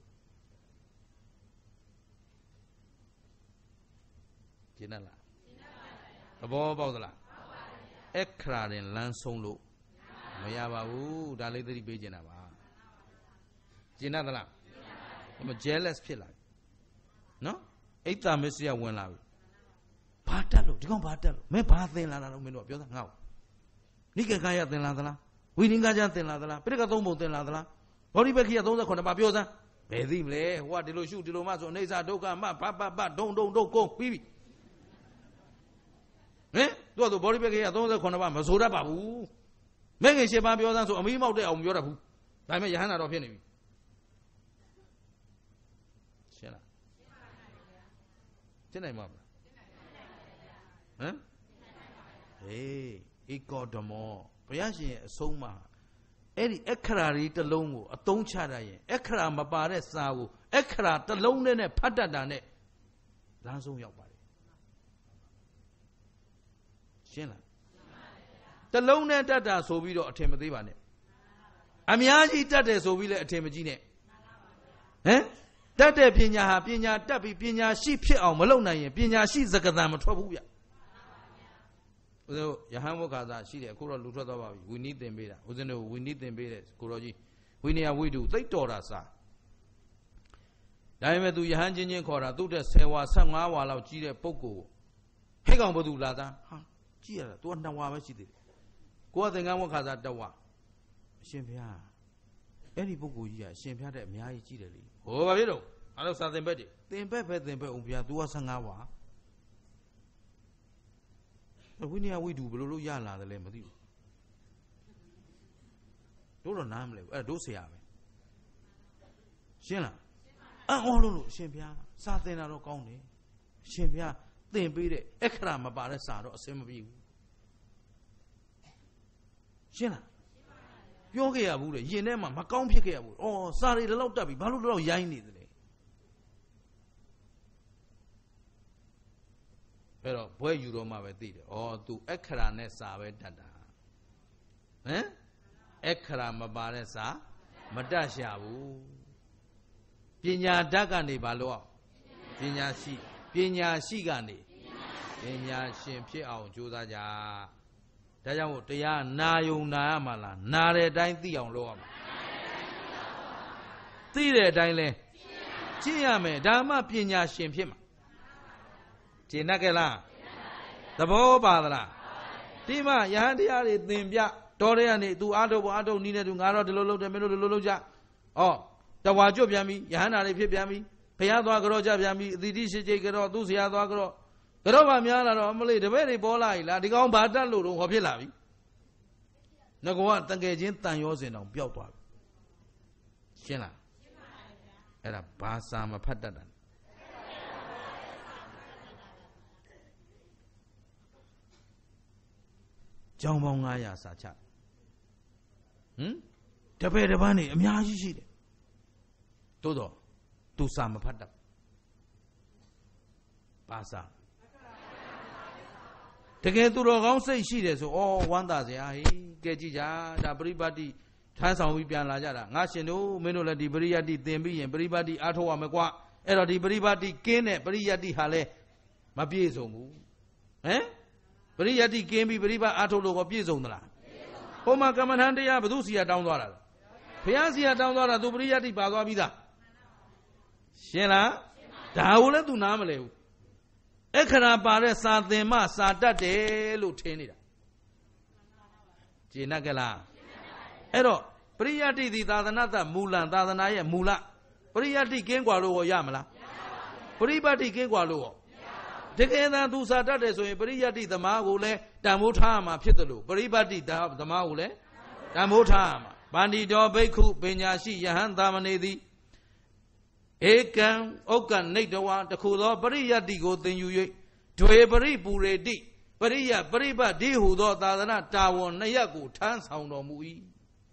Genala. The ball powder. Ekra in Lansolo. Mayaba, that lady Bejanava. Jinadala. I'm a jealous pillar. No? 8 times a one out. Patalo, you can't battle. May path in Lana Mino, you're now. Nika Kaya than Ladala. We didn't get than Ladala. Picatomo than Ladala. What if you don't call about Yosa? Bedimle, what did you shoot to Mazo, Neza, Doka, Papa, don't go, baby. Eh? Do the body bag here, don't the corner of Masoda Babu. Make a shape of your answer, a memo there on Yorabu. I may hand out of enemy. Huh? Hey, it got the more. Piashi, Soma. Eddie Ekra, the lomo, a tone chadaye, Ekra, Mabare Sawu, Ekra, the lone and a patadane. Lanzo your body. Shena. The lone and data so we don't attempt the one. Amiaji data so we let attempt Gine. Eh? That day, Pina, Tabi, Pina, she pit on Malona, Pina, she's the Kadam trouble. Although Yahamoka, she, a Kura Lutra, we need them better. We need them better, Kuroji. We need a widow, they told us. Diamond to Yahanjin Kora, do the Sewa, Sama, while out Gida Poco. Hang on, Badu Lada. Gia, don't know what she did. Go the Gamoka at the wa. Shimpia. Any Poco, Shimpia, Mia Giddy. Oh, I don't know something better. Then Pepe, then Pepe, do us an hour. We need a we do below Yala, the lemon. Don't namely, do say, Shena. Oh, no, Shimpia, Satin out of County. Shimpia, then be the Ekram about a side or same of you. Shena. Yogi Abu, Yenema, Macomb Picabu, oh, sorry, the low tabby, Balulo Yaini. Pero, where you don't have a theatre, or to Ekra Nessa Vedada. Eh? Ekra Mabaresa, Madashabu. Pina Dagani Baloa, Pina Sigani, Pina Shimpia, Judaja. Dayamu, Tia, Nayu Naamala, Nare Dainti on Loam. Tire Daile, Tiame, Dama Pina Shimpima. Tinakela, the Bobadra. Tima, Yandia, Nimbia, Toriani, to Ado, Nina, to Garo, the Lolo, the Middle Loloja. Oh, the Wajo Yami, Yana, the Piami, Payado Agroja Yami, the Dishi Jagro, Dusiado Agro. The Roma Miana normally the very bola, the Gombata Lulu, Hopilavi. No go on, thank you, Tanyosin on Piota. Shena. Era Basama Patadan. Jambongaya Sacha. The very bunny, a Miaji. Todo, to some Pata. Basa. Take to the wrong say she is all one does ya, Gejija, everybody, Tansan Wipian Lajara, Nasino, Menola di Briadi, Dembi, and Bribadi, Ato Amaqua, Era di Bribadi, Kene, Briadi Hale, Mapiezo. Eh? Briadi came be Briba Ato of Piezona. Homa Kamanhandia, Badusia down water. Piazia down water to Briadi Bagabida. Shena, Daula to Namale. Ekara Bare Sadema Sadate Lutenida. Ginagala. Ero, ရိယတ္တိဒီသာသနာတမူလံသာသနာရဲ့မူလပရိယတ္တိကင်းกว่าလို့ရမလားပရိပတ်တိကင်းกว่าလို့တကယ်တမ်းသူစာတတ်တယ်ဆိုရင်ပရိယတ္တိသမားကိုလည်းတန်ဖိုးထားမှာဖြစ်တယ်လို့ပရိပတ်တိသမားကိုလည်းတန်ဖိုးထားမှာဗန္တိတော်ဘိက္ခုပညာရှိယဟန်သာမဏေသည်ဧကံဥက္ကနိတဝါတခုသောပရိယတ္တိကိုသင်ယူ၍ဒွေပရိပူရေတိပရိယပရိပတ်ဒီဟုသောသာသနာတာဝန်နှစ်ရပ်ကိုထမ်းဆောင်တော်မူ၏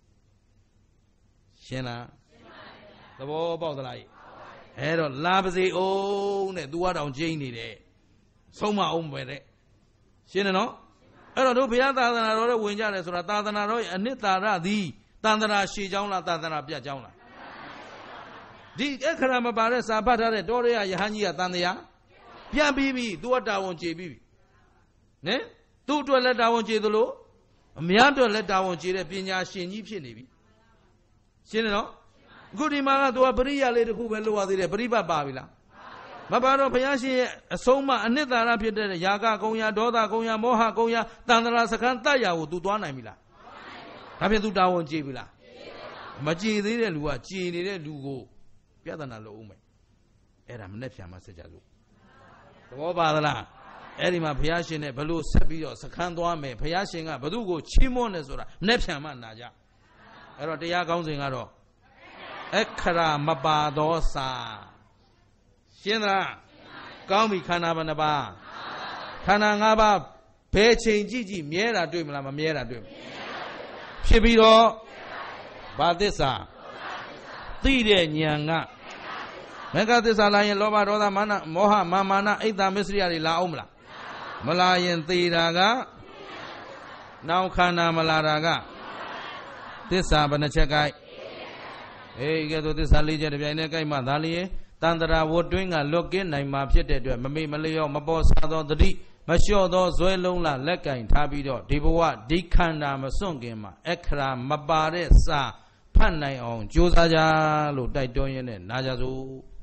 ရှင်းလားသဘောပေါက်သလားအဲ့တော့လာပါစေအောင်တဲ့သူကတော့ကျင်းနေတယ်ဆုံးမအောင်ပဲတဲ့ရှင်းတယ်နော်အဲ့တော့တို့ဘုရားသာသနာတော်ရဲ့ဝင်ကြတယ်ဆိုတာသာသနာတော်ရဲ့အနှစ်သာရသည်တန်တရာရှည်ကြောင်းလားသာသနာပြတ်ကြောင်းလားဒီအခရာမပါတဲ့စာဖတ်ထားတဲ့တောရယဟန်ကြီးကတန်တရားပြတ်ပြီးပြီသူကတာဝန်ကျေပြီးပြီနော်သူ့အတွက်လက်တာဝန်ကျေသလိုအများအတွက်လက်တာဝန်ကျေတဲ့ပညာရှင်ကြီးဖြစ်နေပြီရှင်းတယ်နော်အခုဒီမှာကသူကပရိယလေးတစ်ခုပဲလိုရသေးတယ်ပရိပတ်ပါပြီလားမပါတော့ဘုရားရှင်ရဲ့အဆုံးမအနှစ်သာရဖြစ်တဲ့ယာကကုံယာဒေါသကုံယာမောဟကုံယာတန်တရာစခန်းတတ်ရာကို तू သွားနိုင်ပြီလားဒါဖြင့် तू တာဝန်ကျေပြီလားမကျေသေးတဲ့လူကကျေနေတဲ့လူကိုပြဿနာလို့ဦးမယ်အဲ့ဒါမနဲ့ဖြာမဆက်ကြလို့သဘောပါသလားအဲ့ဒီမှာဘုရားရှင်နဲ့ဘလို့ဆက်ပြီးတော့စခန်းသွားမယ်ဘုရားရှင်ကဘသူ့ကိုချီးမွမ်းတယ်ဆိုတာမနဲ့ဖြာမနာကြအဲ့တော့တရားကောင်းစဉ်ကတော့အခရာမပါသောစာရှင်းသလားကောင်းပြီခန္ဓာဘယ်နှပါခန္ဓာ၅ပါးဘယ်ချိန်ကြည့်ကြည့်မြဲတာတွေ့မလားမမြဲတာတွေ့မလားဖြစ်ပြီးတော့ဘာသစ္စာသိတဲ့ဉာဏ်ကမေဃသစ္စာလာရင်လောဘဒေါသမာနမောဟမာနအိတ်တမစ္စရိယတွေလာအောင်မလားမလာရင်သိတာကနောက်ခန္ဓာမလာတာကသစ္စာဘယ်နှချက်ကိုက်အေးကဲသို့သစ္စာ၄ချက်တပြိုင်တည်းကိုက်မှသာလျင်တန္တရာဝတ်တွင်းကလွတ်ကင်းနိုင်မှာဖြစ်တဲ့အတွက်မမေ့မလျော့မပေါ်စားသောတတိမလျှော့သောဇွဲလုံးလာလက်ကင်ထားပြီးတော့ဒီဘဝဒီခန္ဓာမစွန့်ခင်မှာအခရာမပါတဲ့စာဖတ်နိုင်အောင်ကြိုးစားကြလို့တိုက်တွန်းရင်းနဲ့နာကြစို့